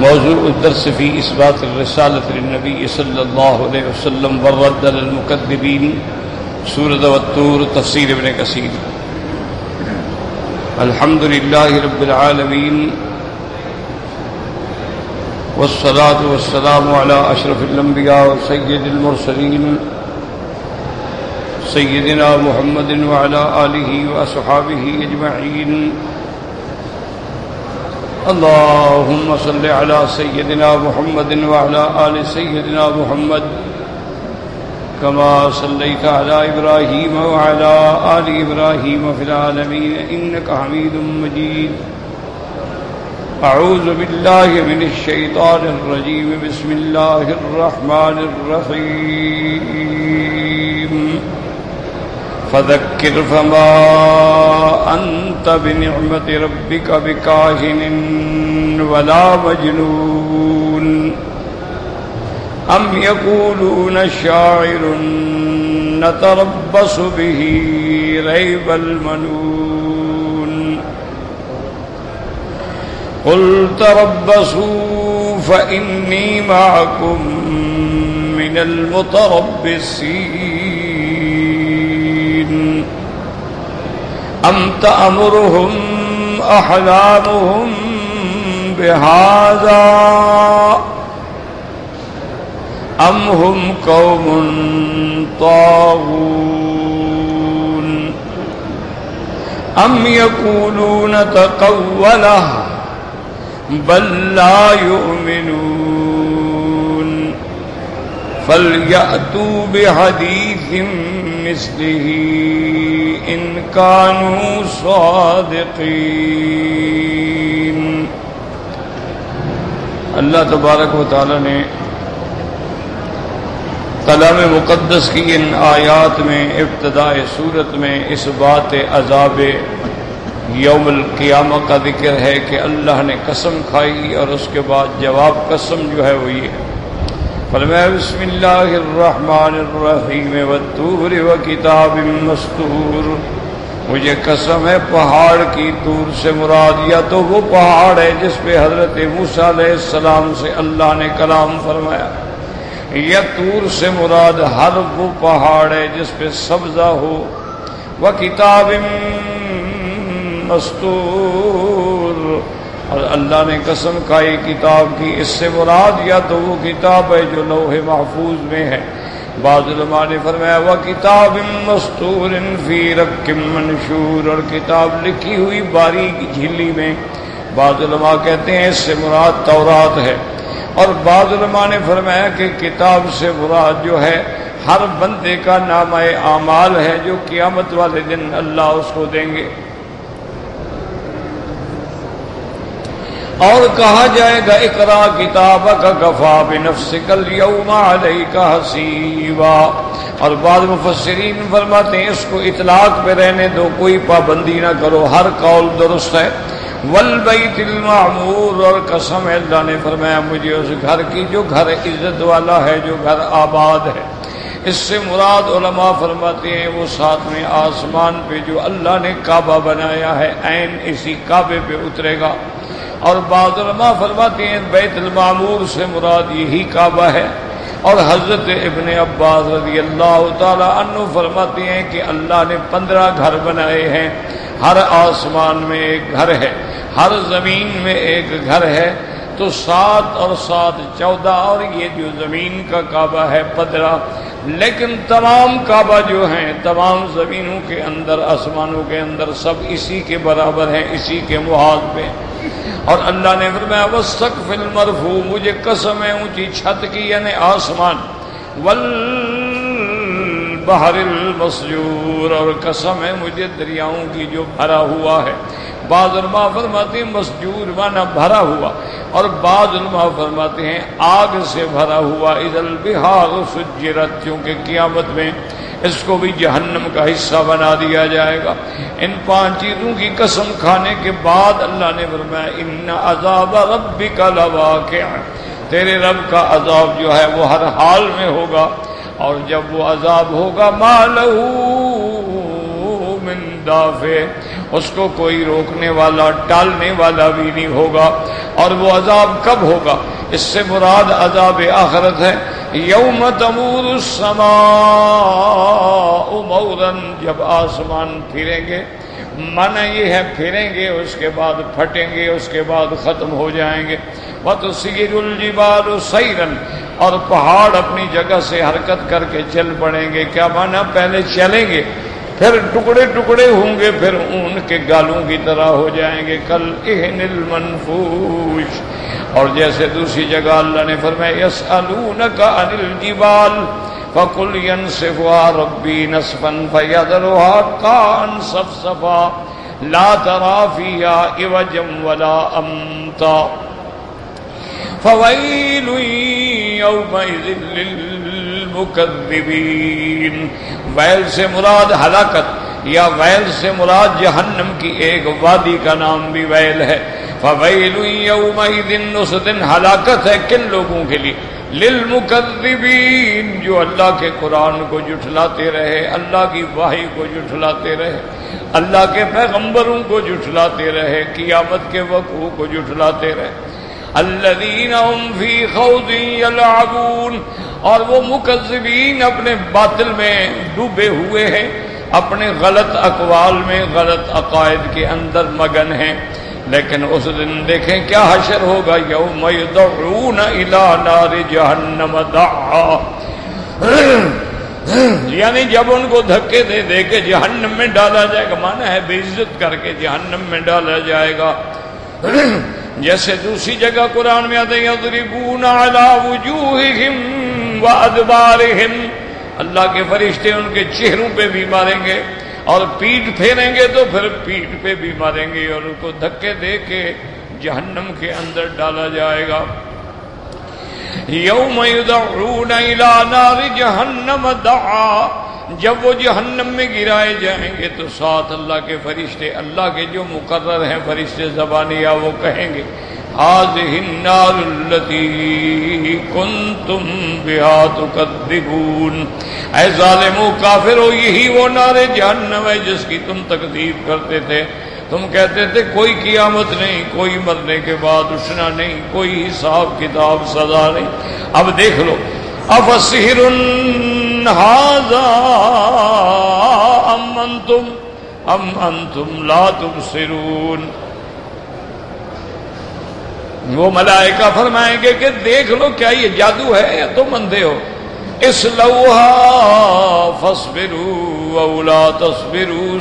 موضوع الدرس في إثبات الرسالة للنبي صلى الله عليه وسلم والرد للمكذبين سورة والطور تفسير ابن كثير. الحمد لله رب العالمين والصلاة والسلام على أشرف الأنبياء وسيد المرسلين سيدنا محمد وعلى آله وأصحابه أجمعين. اللهم صل على سيدنا محمد وعلى آل سيدنا محمد كما صليت على إبراهيم وعلى آل إبراهيم في العالمين إنك حميد مجيد. أعوذ بالله من الشيطان الرجيم. بسم الله الرحمن الرحيم. فذكر فما أنت بنعمة ربك بكاهن ولا مجنون أم يقولون شاعر نتربص به ريب المنون قل تربصوا فإني معكم من المتربصين أم تأمرهم أحلامهم بهذا أم هم قوم طاغون أم يقولون تقوله بل لا يؤمنون فليأتوا بحديث مثله إن كانوا صادقين. اللہ تبارک و تعالی نے کلام مقدس کی ان آیات میں ابتداء سورت میں اس بات عذاب یوم القیامہ کا ذکر ہے کہ اللہ نے قسم کھائی اور اس کے بعد جواب قسم جو ہے وہ یہ فرمایا بسم اللہ الرحمن الرحیم والطور وکتاب مستور. مجھے قسم ہے پہاڑ کی. طور سے مراد یا تو وہ پہاڑ ہے جس پہ حضرت موسیٰ علیہ السلام سے اللہ نے کلام فرمایا, یا طور سے مراد ہر وہ پہاڑ ہے جس پہ سبزہ ہو. وکتاب مستور, اور اللہ نے قسم کھائی کتاب کی. اس سے مراد یا تو وہ کتاب ہے جو لوح محفوظ میں ہے. بعض علماء نے فرمایا وکتاب مستور فی رق منشور, اور کتاب لکھی ہوئی باریک جھلی میں. بعض علماء کہتے ہیں اس سے مراد تورات ہے, اور بعض علماء نے فرمایا کہ کتاب سے مراد جو ہے ہر بندے کا نامہ اعمال ہے جو قیامت والے دن اللہ اس کو دیں گے. اور کہا جائے گا اقرا کتابک کفا بنفسک اليوم علیک حسیبا. اور بعض مفسرین فرماتے ہیں اس کو اطلاق پہ رہنے دو, کوئی پابندی نہ کرو, ہر قول درست ہے. والبیت المعمور, اور قسم ہے اللہ نے فرمایا مجھے اس گھر کی جو گھر عزت والا ہے, جو گھر آباد ہے. اس سے مراد علماء فرماتے ہیں وہ ساتھ میں آسمان پہ جو اللہ نے کعبہ بنایا ہے عین اسی کعبے پہ اترے گا. اور بعض علماء فرماتے ہیں بیت المعمور سے مراد یہی کعبہ ہے. اور حضرت ابن عباس رضی اللہ تعالی عنہ فرماتے ہیں کہ اللہ نے 15 گھر بنائے ہیں. ہر آسمان میں ایک گھر ہے, ہر زمین میں ایک گھر ہے. تو 7 اور 7 14, اور یہ جو زمین کا کعبہ ہے 15. لیکن تمام کعبہ جو ہیں تمام زمینوں کے اندر آسمانوں کے اندر سب اسی کے برابر ہیں, اسی کے محاذ پہ. اور اللہ نے فرمایا والسقف المرفوع, مجھے قسم ہے اونچی چھت کی یعنی آسمان. والبحر المسجور, اور قسم ہے مجھے دریاؤں کی جو بھرا ہوا ہے. بعض علماء فرماتے ہیں مسجور مانا بھرا ہوا, اور بعض علماء فرماتے ہیں آگ سے بھرا ہوا. اذا البحار سجرت, کیونکہ قیامت میں اس کو بھی جہنم کا حصہ بنا دیا جائے گا. ان 5 چیزوں کی قسم کھانے کے بعد اللہ نے فرمایا ان عذاب ربک لواقع, تیرے رب کا عذاب جو ہے وہ ہر حال میں ہوگا. اور جب وہ عذاب ہوگا ما لہ من دافع, اس کو کوئی روکنے والا ٹالنے والا بھی نہیں ہوگا. اور وہ عذاب کب ہوگا؟ اس سے مراد عذاب آخرت ہے. یوم تمور السماء مورا، جب آسمان پھریں گے، معنی یہ ہے پھریں گے، اس کے بعد پھٹیں گے، اس کے بعد ختم ہو جائیں گے. وَتُسِيرُ الْجِبَالُ سَيْرًا، اور پہاڑ اپنی جگہ سے حرکت کر کے چل پڑیں گے. کیا معنی؟ پہلے چلیں گے، پھر ٹکڑے ٹکڑے ہوں گے، پھر اون کے گالوں کی طرح ہو جائیں گے. کَالْإِهْنِ الْمَنْفُوشِ. اور جیسے دوسری جگہ اللہ نے فرمایا يَسْأَلُونَكَ عَنِ الْجِبَالِ فَقُلْ يَنسِفُهَا رَبِّي نَسْفًا فَيَذَرُهَا قَاعًا صَفْصَفًا لَا تَرَىٰ فِيهَا عِوَجًا وَلَا أَمْتًا فَوَيْلٌ يَوْمَئِذٍ لِّلْمُكَذِّبِينَ. ویل سے مراد ہلاکت، یا ویل سے مراد جہنم کی ایک وادی کا نام بھی ویل ہے. فَوَيْلٌ يَوْمَئِذٍ، اس دن ہلاکت ہے کن لوگوں کے لیے؟ لِلْمُكَذِّبِينَ، جو اللہ کے قرآن کو جھٹلاتے رہے، اللہ کی وحی کو جھٹلاتے رہے، اللہ کے پیغمبروں کو جھٹلاتے رہے، قیامت کے وقوع کو جھٹلاتے رہے. الذین هم فی خوض یلعبون، اور وہ مکذبین اپنے باطل میں ڈوبے ہوئے ہیں، اپنے غلط اقوال میں، غلط عقائد کے اندر مگن ہیں. لیکن اس دن دیکھیں کیا حشر ہوگا. یوم یدعون الی نار جہنم دعا، یعنی جب ان کو دھکے دے دے کے جہنم میں ڈالا جائے گا، مانا ہے بے عزت کر کے جہنم میں ڈالا جائے گا. جیسے دوسری جگہ قرآن میں آتے ہیں یضربون علی وجوہہم وادبارہم، اللہ کے فرشتے ان کے چہروں پہ بھی ماریں گے، اور پیٹ پھیریں گے تو پھر پیٹ پہ بھی ماریں گے، اور ان کو دھکے دے کے جہنم کے اندر ڈالا جائے گا. یوم یدعون الی نار جہنم دعا، جب وہ جہنم میں گرائے جائیں گے تو ساتھ اللہ کے فرشتے، اللہ کے جو مقرر ہیں فرشتے زبانیہ، وہ کہیں گے هذه النار التي كنتم بها تكذبون، اے ظالمو کافرو، یہی وہ نار جہنم ہے جس کی تم تکذیب کرتے تھے. تم کہتے تھے کوئی قیامت نہیں، کوئی مرنے کے بعد اٹھنا نہیں، کوئی حساب کتاب سزا نہیں. اب دیکھ لو، افسحر ھذا ام انتم لا تبصرون. وہ ملائکہ فرمائیں گے کہ دیکھ لو کیا یہ جادو ہے یا تم اندھے ہو. اصلوها فاصبروا او لا تصبروا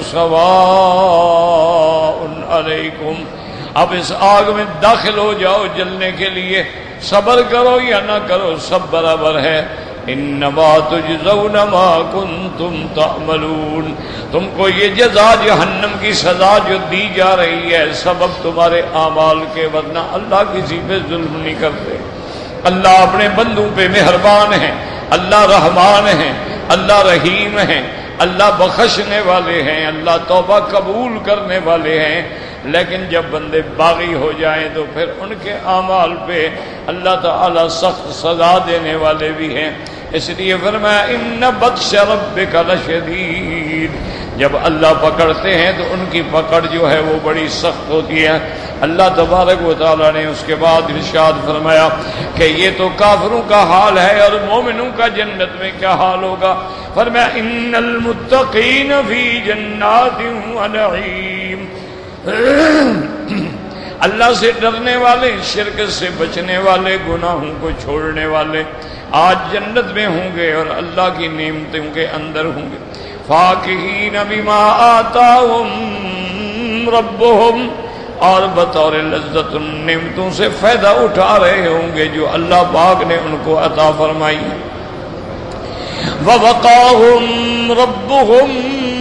سواء علیکم. اب اس آگ میں داخل ہو جاؤ جلنے کے لیے، صبر کرو یا نہ کرو سب برابر ہے. انما تجزون ما کنتم تعملون، تم کو یہ جزا جہنم کی سزا جو دی جا رہی ہے سبب تمہارے اعمال کے، ورنہ اللہ کسی پہ ظلم نہیں کرتے. اللہ اپنے بندوں پہ مہربان ہیں، اللہ رحمان ہیں، اللہ رحیم ہیں، اللہ بخشنے والے ہیں، اللہ توبہ قبول کرنے والے ہیں. لیکن جب بندے باغی ہو جائیں تو پھر ان کے اعمال پہ اللہ تعالی سخت سزا دینے والے بھی ہیں. اس لیے فرمایا ان بطش ربک لشدید، جب اللہ پکڑتے ہیں تو ان کی پکڑ جو ہے وہ بڑی سخت ہوتی ہے. اللہ تبارک و تعالیٰ نے اس کے بعد ارشاد فرمایا کہ یہ تو کافروں کا حال ہے، اور مومنوں کا جنت میں کیا حال ہوگا. فرمایا ان المتقین فی جنات و نعیم، اللہ سے ڈرنے والے، شرک سے بچنے والے، گناہوں کو چھوڑنے والے آج جنت میں ہوں گے اور اللہ کی نعمتوں کے اندر ہوں گے. فاکہین بما آتاہم ربہم، اور بطور لذت ان نعمتوں سے فائدہ اٹھا رہے ہوں گے جو اللہ پاک نے ان کو عطا فرمائی. ووقاہم ربہم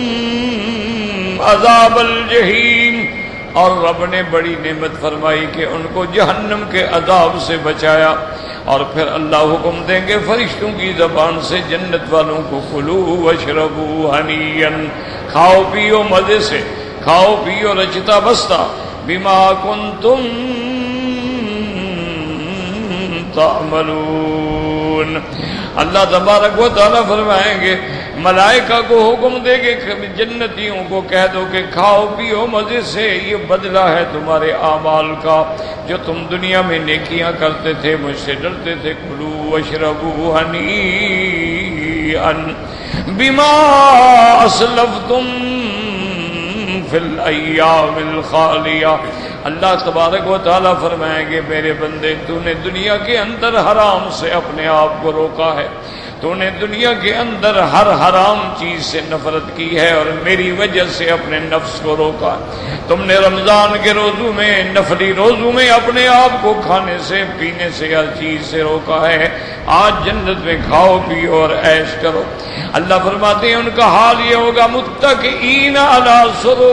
عذاب الجحیم، اور رب نے بڑی نعمت فرمائی کہ ان کو جہنم کے عذاب سے بچایا. اور پھر اللہ حکم دیں گے فرشتوں کی زبان سے جنت والوں کو کلوا واشربوا ہنیئا، کھاؤ پیو مزے سے، کھاؤ پیو رچتا بستا، بما کنتم تعملون. اللہ تبارک و تعالیٰ فرمائیں گے ملائکہ کو حکم دے کہ جنتیوں کو کہہ دو کہ کھاؤ پیو مزے سے، یہ بدلہ ہے تمہارے اعمال کا جو تم دنیا میں نیکیاں کرتے تھے، مجھ سے ڈرتے تھے۔ کلوا واشربوا ہنیئا بما اسلفتم فی الایام الخالیہ۔ اللہ تبارک و تعالیٰ فرمائیں گے میرے بندے، تو نے دنیا کے اندر حرام سے اپنے آپ کو روکا ہے، تو نے دنیا کے اندر ہر حرام چیز سے نفرت کی ہے اور میری وجہ سے اپنے نفس کو روکا۔ تم نے رمضان کے روزوں میں، نفلی روزوں میں اپنے آپ کو کھانے سے، پینے سے، ہر چیز سے روکا ہے۔ آج جنت میں کھاؤ پیو اور عیش کرو۔ اللہ فرماتے ہیں ان کا حال یہ ہوگا، متکئین علی سرر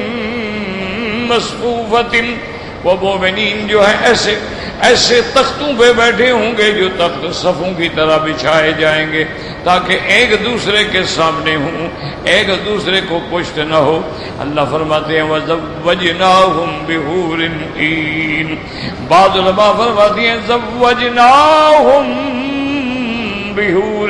مصفوفۃ، وہ مومنین جو ہیں ایسے تختوں پہ بیٹھے ہوں گے جو تخت صفوں کی طرح بچھائے جائیں گے تاکہ ایک دوسرے کے سامنے ہوں، ایک دوسرے کو پشت نہ ہو۔ اللہ فرماتے ہیں وَزَوَّجْنَاهُمْ بِحُورٍ عِینٍ، بعض علماء فرماتے ہیں زَوَّجْنَاهُمْ بِحُورٍ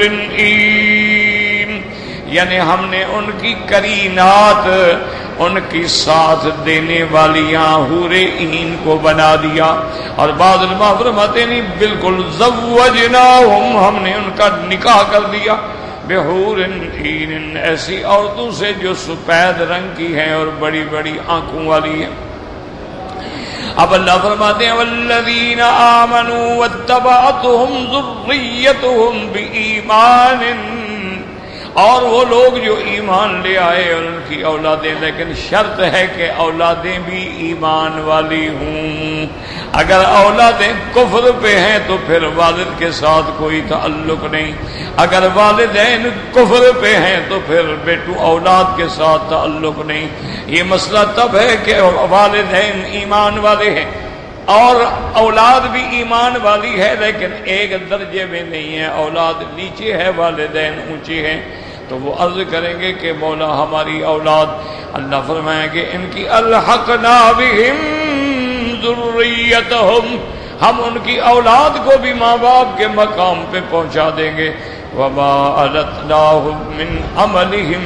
عِین، یعنی ہم نے ان کی قرینات، ان کی ساتھ دینے والیاں حور عین کو بنا دیا۔ اور بعض علماء فرماتے ہیں نہیں، بالکل زوجناہم، ہم نے ان کا نکاح کر دیا بحور عین، ایسی عورتوں سے جو سفید رنگ کی ہیں اور بڑی بڑی آنکھوں والی ہیں۔ اب اللہ فرماتے ہیں والذین آمنوا واتبعتهم ذریتهم بإیمان، اور وہ لوگ جو ایمان لے آئے اور ان کی اولادیں، لیکن شرط ہے کہ اولادیں بھی ایمان والی ہوں۔ اگر اولادیں کفر پہ ہیں تو پھر والد کے ساتھ کوئی تعلق نہیں، اگر والدین کفر پہ ہیں تو پھر بیٹو اولاد کے ساتھ تعلق نہیں۔ یہ مسئلہ تب ہے کہ والدین ایمان والے ہیں اور اولاد بھی ایمان والی ہے، لیکن ایک درجے میں نہیں ہے، اولاد نیچے ہے، والدین اونچے ہیں، تو وہ عرض کریں گے کہ مولا ہماری اولاد، اللہ فرمائیں گے ان کی الحقنا بہم ذریتہم، ہم ان کی اولاد کو بھی ماں باپ کے مقام پہ پہنچا دیں گے۔ وما التناہم من عملہم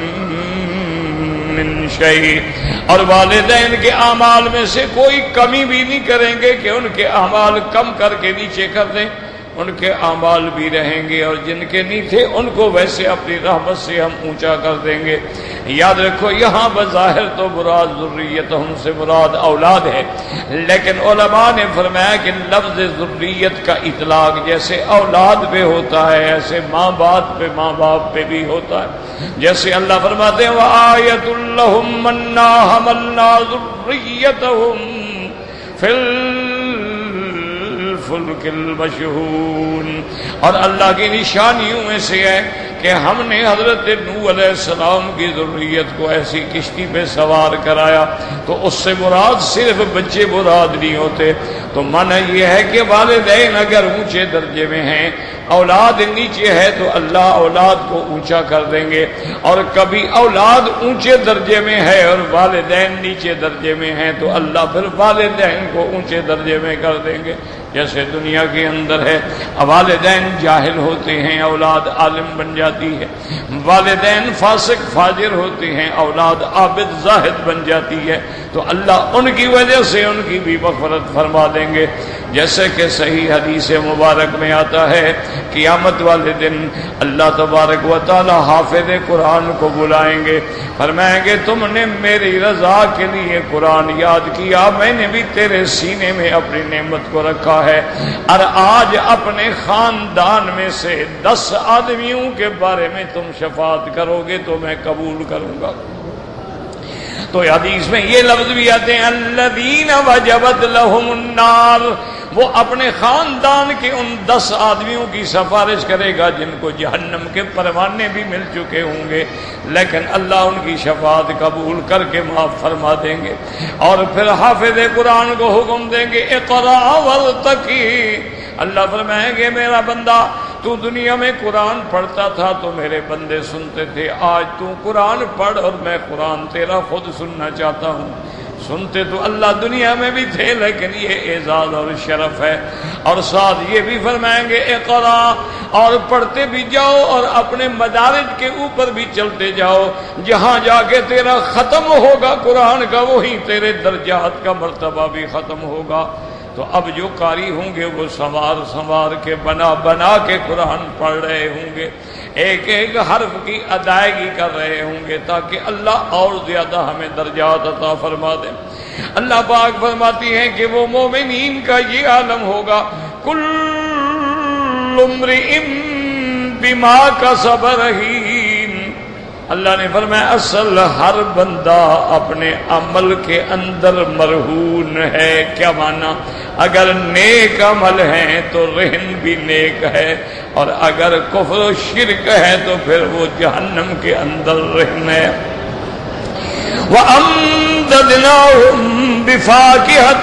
من شیء، اور والدین کے اعمال میں سے کوئی کمی بھی نہیں کریں گے کہ ان کے اعمال کم کر کے نیچے کر دیں، ان کے اعمال بھی رہیں گے، اور جن کے نہیں تھے ان کو ویسے اپنی رحمت سے ہم اونچا کر دیں گے۔ یاد رکھو یہاں بظاہر تو مراد ذریتہم سے مراد اولاد ہے، لیکن علماء نے فرمایا کہ لفظ ذریت کا اطلاق جیسے اولاد پہ ہوتا ہے ایسے ماں باپ پہ بھی ہوتا ہے۔ جیسے اللہ فرماتے ہیں وآیۃ لہم انا حملنا ذریتہم فی الفلک المشحون، اور اللہ کی نشانیوں میں سے ہے کہ ہم نے حضرت نوح علیہ السلام کی ذریت کو ایسی کشتی پہ سوار کرایا، تو اس سے مراد صرف بچے مراد نہیں ہوتے، تو معنی یہ ہے کہ والدین اگر اونچے درجے میں ہیں، اولاد نیچے ہے تو اللہ اولاد کو اونچا کر دیں گے، اور کبھی اولاد اونچے درجے میں ہے اور والدین نیچے درجے میں ہیں تو اللہ پھر والدین کو اونچے درجے میں کر دیں گے۔ جیسے دنیا کے اندر ہے، والدین جاہل ہوتے ہیں، اولاد عالم بن جاتی ہے، والدین فاسق فاجر ہوتے ہیں، اولاد عابد زاہد بن جاتی ہے، تو اللہ ان کی وجہ سے ان کی بھی مغفرت فرما دیں گے۔ جیسے کہ صحیح حدیث مبارک میں آتا ہے قیامت والے دن اللہ تبارک و تعالی حافظ قرآن کو بلائیں گے، فرمائیں گے تم نے میری رضا کے لیے قرآن یاد کیا، میں نے بھی تیرے سینے میں اپنی نعمت کو رکھا ہے، اور آج اپنے خاندان میں سے 10 آدمیوں کے بارے میں تم شفاعت کرو گے تو میں قبول کروں گا۔ تو حدیث میں یہ لفظ بھی آتے ہیں الذین وجبت لہم النار، وہ اپنے خاندان کے ان 10 آدمیوں کی سفارش کرے گا جن کو جہنم کے پروانے بھی مل چکے ہوں گے، لیکن اللہ ان کی شفاعت قبول کر کے معاف فرما دیں گے، اور پھر حافظ قرآن کو حکم دیں گے اقرأ وارتقی، اللہ فرمائیں گے میرا بندہ تو دنیا میں قرآن پڑھتا تھا تو میرے بندے سنتے تھے، آج تو قرآن پڑھ اور میں قرآن تیرا خود سننا چاہتا ہوں۔ سنتے تو اللہ دنیا میں بھی تھے، لیکن یہ اعزاز اور شرف ہے۔ اور ساتھ یہ بھی فرمائیں گے اقرا، اور پڑھتے بھی جاؤ اور اپنے مدارج کے اوپر بھی چلتے جاؤ، جہاں جا کے تیرا ختم ہوگا قرآن کا وہیں تیرے درجات کا مرتبہ بھی ختم ہوگا۔ تو اب جو قاری ہوں گے وہ سنوار سنوار کے بنا بنا کے قرآن پڑھ رہے ہوں گے، ایک ایک حرف کی ادائیگی کر رہے ہوں گے، تاکہ اللہ اور زیادہ ہمیں درجات عطا فرما دے۔ اللہ پاک فرماتی ہیں کہ وہ مومنین کا یہ عالم ہوگا، کل امرئ بما کسب رہین۔ اللہ نے فرمایا اصل ہر بندہ اپنے عمل کے اندر مرہون ہے۔ کیا مانا؟ اگر نیک عمل ہیں تو رہن بھی نیک ہے، اور اگر کفر و شرک ہے تو پھر وہ جہنم کے اندر رہن ہے۔ وَأَمْدَدْنَاهُمْ بِفَاكِهَةٍ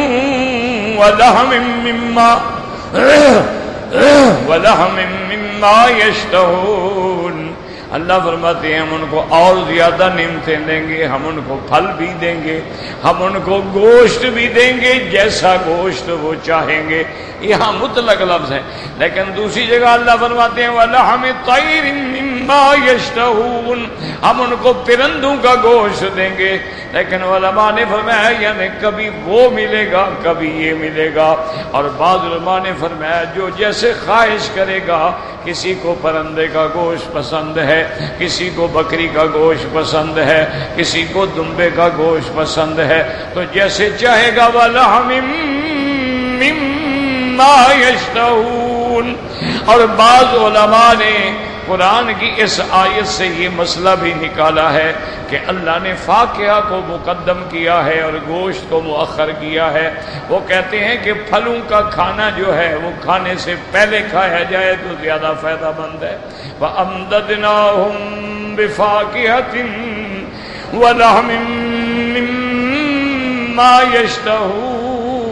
وَلَحْمٍ مِّمَّا يَشْتَهُونَ۔ اللہ فرماتے ہیں ہم ان کو اور زیادہ نعمتیں دیں گے، ہم ان کو پھل بھی دیں گے، ہم ان کو گوشت بھی دیں گے، جیسا گوشت وہ چاہیں گے۔ یہاں مطلق لفظ ہے، لیکن دوسری جگہ اللہ فرماتے ہیں وَلَحْمِ طَيْرٍ مِّمَّا يَشْتَهُونَ، ہم ان کو پرندوں کا گوشت دیں گے۔ لیکن علماء نے فرمایا یعنی کبھی وہ ملے گا کبھی یہ ملے گا، اور بعض علماء نے فرمایا جو جیسے خواہش کرے گا، کسی کو پرندے کا گوشت پسند ہے، کسی کو بکری کا گوشت پسند ہے، کسی کو دمبے کا گوشت پسند ہے، تو جیسے چاہے گا وَلَحْمٍ مِّمَّا يَشْتَهُونَ۔ اور بعض علماء نے قرآن کی اس آیت سے یہ مسئلہ بھی نکالا ہے کہ اللہ نے فاکہہ کو مقدم کیا ہے اور گوشت کو مؤخر کیا ہے۔ وہ کہتے ہیں کہ پھلوں کا کھانا جو ہے وہ کھانے سے پہلے کھایا جائے تو زیادہ فائدہ مند ہے۔ وَأَمْدَدْنَاهُمْ بِفَاكِهَةٍ وَلَحْمٍ مِّمَّا يَشْتَهُونَ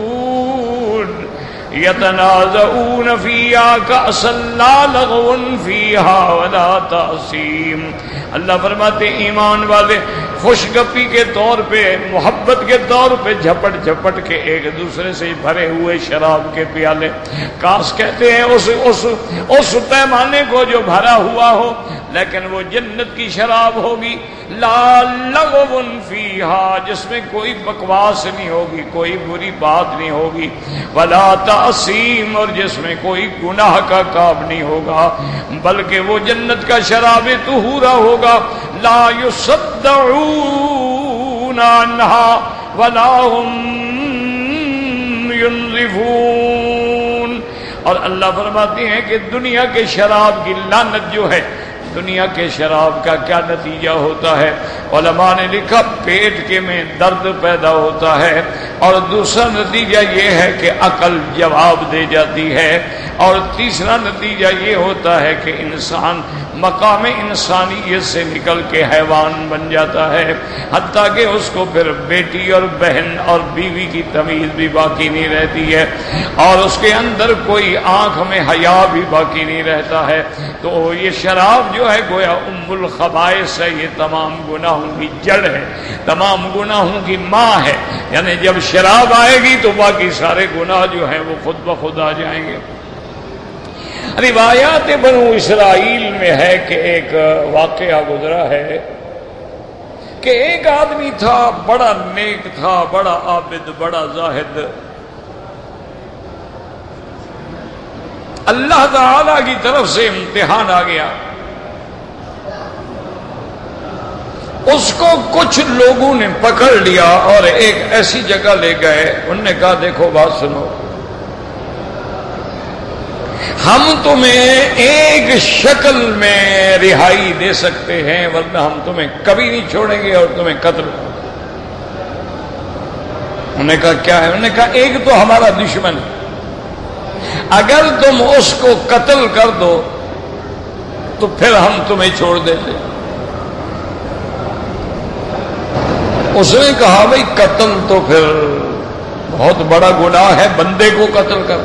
يَتَنَازَعُونَ فِيهَا كَأْسًا لَا لَغْوٌ فِيهَا وَلَا تَأْثِيمٌ۔ اللہ فرماتے ایمان والے خوش گپی کے طور پہ، محبت کے طور پہ جھپٹ جھپٹ کے ایک دوسرے سے بھرے ہوئے شراب کے پیالے، کاش کہتے ہیں اس پیمانے کو جو بھرا ہوا ہو، لیکن وہ جنت کی شراب ہوگی، لا لغو فیہا، جس میں کوئی بکواس نہیں ہوگی، کوئی بری بات نہیں ہوگی، ولا تعصیم، اور جس میں کوئی گناہ کا کام نہیں ہوگا، بلکہ وہ جنت کا شراب طہورا ہوگا، لا يصدعون عنہا ولا هم ينزفون۔ اور اللہ فرماتے ہیں کہ دنیا کے شراب کی لعنت جو ہے، دنیا کے شراب کا کیا نتیجہ ہوتا ہے؟ علماء نے لکھا پیٹ کے میں درد پیدا ہوتا ہے، اور دوسرا نتیجہ یہ ہے کہ عقل جواب دے جاتی ہے، اور تیسرا نتیجہ یہ ہوتا ہے کہ انسان مقام انسانیت سے نکل کے حیوان بن جاتا ہے، حتیٰ کہ اس کو پھر بیٹی اور بہن اور بیوی کی تمیز بھی باقی نہیں رہتی ہے، اور اس کے اندر کوئی آنکھ میں حیا بھی باقی نہیں رہتا ہے۔ تو یہ شراب جو ہے گویا ام الخبائث ہے، یہ تمام گناہوں کی جڑ ہے، تمام گناہوں کی ماں ہے، یعنی جب شراب آئے گی تو باقی سارے گناہ جو ہیں وہ خود بخود آ جائیں گے۔ روایات بنو اسرائیل میں ہے کہ ایک واقعہ گزرا ہے کہ ایک آدمی تھا، بڑا نیک تھا، بڑا عابد، بڑا زاہد، اللہ تعالی کی طرف سے امتحان آ گیا، اس کو کچھ لوگوں نے پکڑ لیا اور ایک ایسی جگہ لے گئے، انہوں نے کہا دیکھو بات سنو، ہم تمہیں ایک شکل میں رہائی دے سکتے ہیں، ورنہ ہم تمہیں کبھی نہیں چھوڑیں گے اور تمہیں قتل۔ انہوں نے کہا کیا ہے؟ انہوں نے کہا ایک تو ہمارا دشمن، اگر تم اس کو قتل کر دو تو پھر ہم تمہیں چھوڑ دیتے۔ اس نے کہا بھئی قتل تو پھر بہت بڑا گناہ ہے، بندے کو قتل کر۔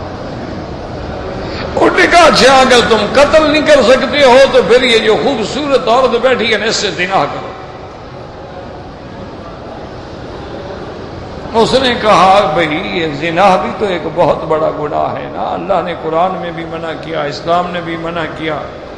انہوں نے کہا اچھا اگر تم قتل نہیں کر سکتے ہو تو پھر یہ جو خوبصورت عورت بیٹھی ہے اس سے زنا کرو۔ اس نے کہا بھئی یہ زنا بھی تو ایک بہت بڑا گناہ ہے نا، اللہ نے قرآن میں بھی منع کیا، اسلام نے بھی منع کیا۔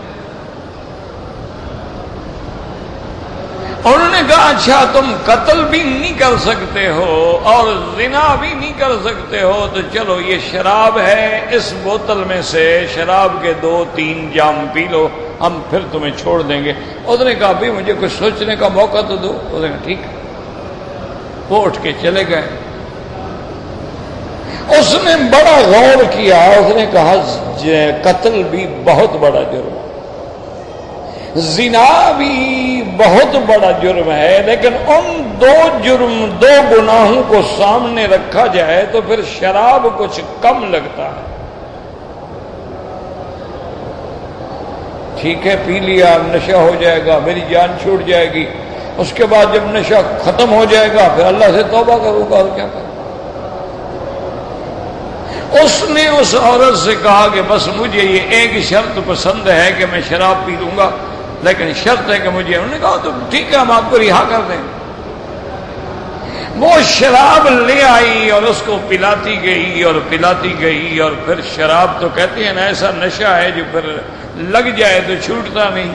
انہوں نے کہا اچھا تم قتل بھی نہیں کر سکتے ہو اور زنا بھی نہیں کر سکتے ہو، تو چلو یہ شراب ہے، اس بوتل میں سے شراب کے 2-3 جام پی لو، ہم پھر تمہیں چھوڑ دیں گے۔ اس نے کہا بھی مجھے کچھ سوچنے کا موقع تو دو۔ اس نے کہا ٹھیک ہے، وہ اٹھ کے چلے گئے۔ اس نے بڑا غور کیا، اس نے کہا قتل بھی بہت بڑا جرم ہے، زنا بھی بہت بڑا جرم ہے، لیکن ان دو گناہوں کو سامنے رکھا جائے تو پھر شراب کچھ کم لگتا ہے۔ ٹھیک ہے پی لیا، نشہ ہو جائے گا، میری جان چھوٹ جائے گی، اس کے بعد جب نشہ ختم ہو جائے گا پھر اللہ سے توبہ کروں گا، اور کیا کروں۔ اس نے اس عورت سے کہا کہ بس مجھے یہ ایک شرط پسند ہے کہ میں شراب پی لوں گا، لیکن شرط ہے کہ مجھے۔ انہوں نے کہا تو ٹھیک ہے ہم آپ کو رہا کر دیں۔ وہ شراب لے آئی اور اس کو پلاتی گئی اور پلاتی گئی، اور پھر شراب تو کہتے ہیں نا ایسا نشہ ہے جو پھر لگ جائے تو چھوٹتا نہیں۔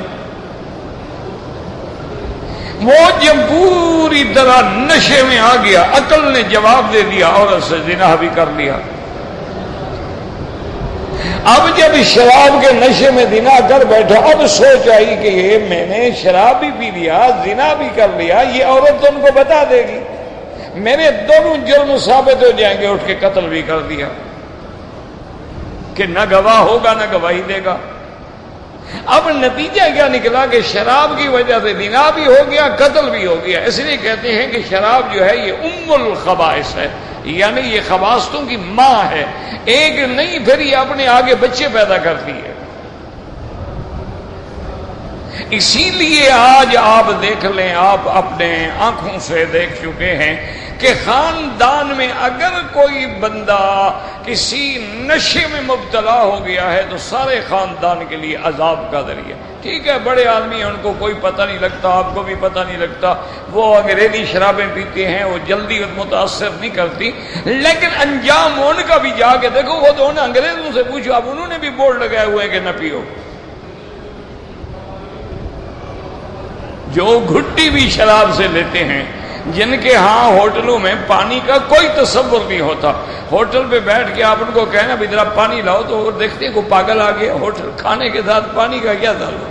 وہ جب پوری طرح نشے میں آ گیا، عقل نے جواب دے دیا، عورت سے زنا بھی کر لیا۔ اب جب شراب کے نشے میں زنا کر بیٹھا، اب سوچ آئی کہ یہ میں نے شراب بھی پی لیا، زنا بھی کر لیا، یہ عورت تو ان کو بتا دے گی، میرے دونوں جرم ثابت ہو جائیں گے۔ اٹھ کے قتل بھی کر دیا کہ نہ گواہ ہوگا نہ گواہی دے گا۔ اب نتیجہ کیا نکلا کہ شراب کی وجہ سے زنا بھی ہو گیا، قتل بھی ہو گیا۔ اس لیے کہتے ہیں کہ شراب جو ہے یہ ام الخبائث ہے، یعنی یہ خباثتوں کی ماں ہے، ایک نہیں پھر یہ اپنے آگے بچے پیدا کرتی ہے۔ اسی لیے آج آپ دیکھ لیں، آپ اپنے آنکھوں سے دیکھ چکے ہیں کہ خاندان میں اگر کوئی بندہ کسی نشے میں مبتلا ہو گیا ہے تو سارے خاندان کے لیے عذاب کا ذریعہ۔ ٹھیک ہے بڑے آدمی ہیں، ان کو کوئی پتہ نہیں لگتا، آپ کو بھی پتہ نہیں لگتا، وہ انگریزی شرابیں پیتے ہیں، وہ جلدی متاثر نہیں کرتی، لیکن انجام ان کا بھی جا کے دیکھو، وہ تو ان انگریزوں سے پوچھو، اب انہوں نے بھی بورڈ لگائے ہوئے کہ نہ پیو۔ جو گھٹی بھی شراب سے لیتے ہیں، جن کے ہاں ہوٹلوں میں پانی کا کوئی تصور نہیں ہوتا، ہوٹل پہ بیٹھ کے آپ ان کو کہنا بھی ذرا پانی لاؤ تو وہ دیکھتے ہیں کوئی پاگل آ گیا، ہوٹل کھانے کے ساتھ پانی کا کیا تعلق۔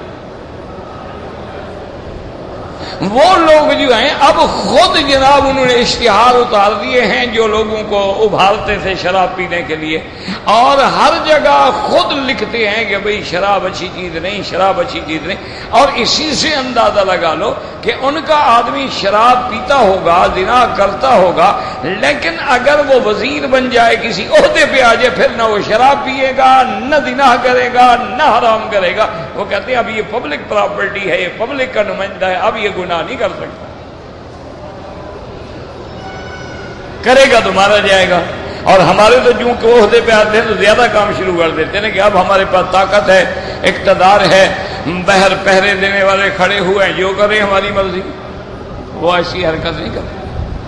وہ لوگ جو ہیں اب خود جناب انہوں نے اشتہار اتار دیے ہیں جو لوگوں کو ابھارتے تھے شراب پینے کے لیے، اور ہر جگہ خود لکھتے ہیں کہ بھئی شراب اچھی چیز نہیں، شراب اچھی چیز نہیں۔ اور اسی سے اندازہ لگا لو کہ ان کا آدمی شراب پیتا ہوگا، زنا کرتا ہوگا، لیکن اگر وہ وزیر بن جائے، کسی عہدے پہ آ جائے، پھر نہ وہ شراب پیے گا، نہ زنا کرے گا، نہ حرام کرے گا۔ وہ کہتے ہیں اب یہ پبلک پراپرٹی ہے، یہ پبلک کا نمائندہ ہے، اب یہ گناہ نہیں کر سکتا، کرے گا تو مارا جائے گا۔ اور ہمارے تو جو کہ عہدے پہ آتے ہیں تو زیادہ کام شروع کر دیتے ہیں کہ اب ہمارے پاس طاقت ہے، اقتدار ہے، بہر پہرے دینے والے کھڑے ہوئے ہیں، جو کریں ہماری مرضی۔ وہ ایسی حرکت نہیں کرتے۔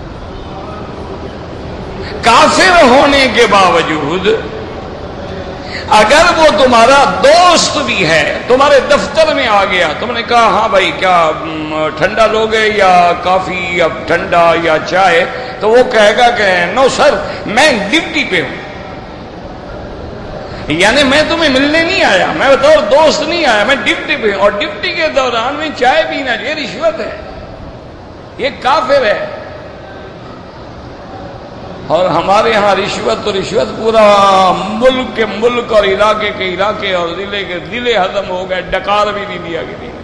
کافر ہونے کے باوجود اگر وہ تمہارا دوست بھی ہے، تمہارے دفتر میں آ گیا، تم نے کہا ہاں بھائی کیا ٹھنڈا لوگے یا کافی یا ٹھنڈا یا چائے، تو وہ کہے گا کہ نو سر میں ڈیوٹی پہ ہوں، یعنی میں تمہیں ملنے نہیں آیا، میں بطور دوست نہیں آیا، میں ڈیوٹی پہ ہوں، اور ڈیوٹی کے دوران میں چائے پینا یہ رشوت ہے، یہ کافر ہے۔ اور ہمارے ہاں رشوت تو رشوت، پورا ملک کے ملک اور علاقے کے علاقے اور ضلع کے ضلع ختم ہو گئے، ڈکار بھی نہیں دیا کسی نے۔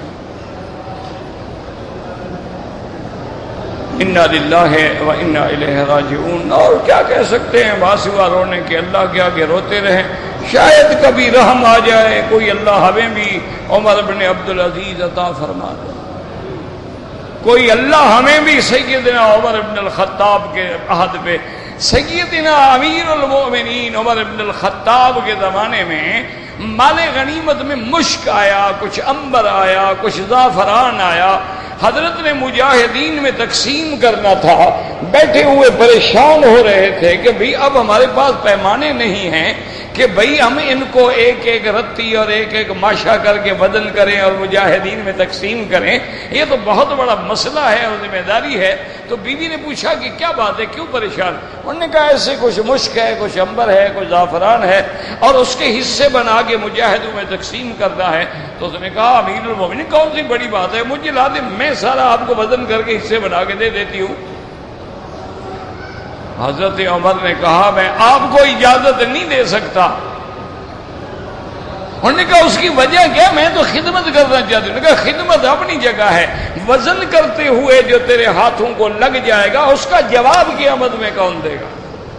انا للہ و انا الیہ راجعون۔ اور کیا کہہ سکتے ہیں، باسوا رونے کے، اللہ کے آگے روتے رہیں، شاید کبھی رحم آ جائے، کوئی اللہ ہمیں بھی عمر بن عبدالعزیز عطا فرما دے، کوئی اللہ ہمیں بھی سیدنا عمر بن الخطاب کے عہد پہ، سیدنا امیر المؤمنین عمر بن الخطاب کے زمانے میں مال غنیمت میں مشک آیا، کچھ عنبر آیا، کچھ زعفران آیا، حضرت نے مجاہدین میں تقسیم کرنا تھا، بیٹھے ہوئے پریشان ہو رہے تھے کہ بھئی اب ہمارے پاس پیمانے نہیں ہیں کہ بھئی ہم ان کو ایک ایک رتی اور ایک ایک ماشا کر کے وزن کریں اور مجاہدین میں تقسیم کریں، یہ تو بہت بڑا مسئلہ ہے اور ذمہ داری ہے۔ تو بیوی نے پوچھا کہ کیا بات ہے، کیوں پریشان؟ انہوں نے کہا ایسے کچھ مشک ہے، کچھ عنبر ہے، کچھ زعفران ہے، اور اس کے حصے بنا کے مجاہدوں میں تقسیم کرنا ہے۔ تو اس نے کہا امیر المومنین کون سی بڑی بات ہے، مجھے لا دیں، میں سارا آپ کو وزن کر کے حصے بنا کے دے دیتی ہوں۔ حضرت عمر نے کہا میں آپ کو اجازت نہیں دے سکتا۔ انہوں نے کہا اس کی وجہ کیا؟ میں تو خدمت کرنا چاہتی ہوں۔ انہوں نے کہا خدمت اپنی جگہ ہے، وزن کرتے ہوئے جو تیرے ہاتھوں کو لگ جائے گا اس کا جواب قیامت میں کون دے گا؟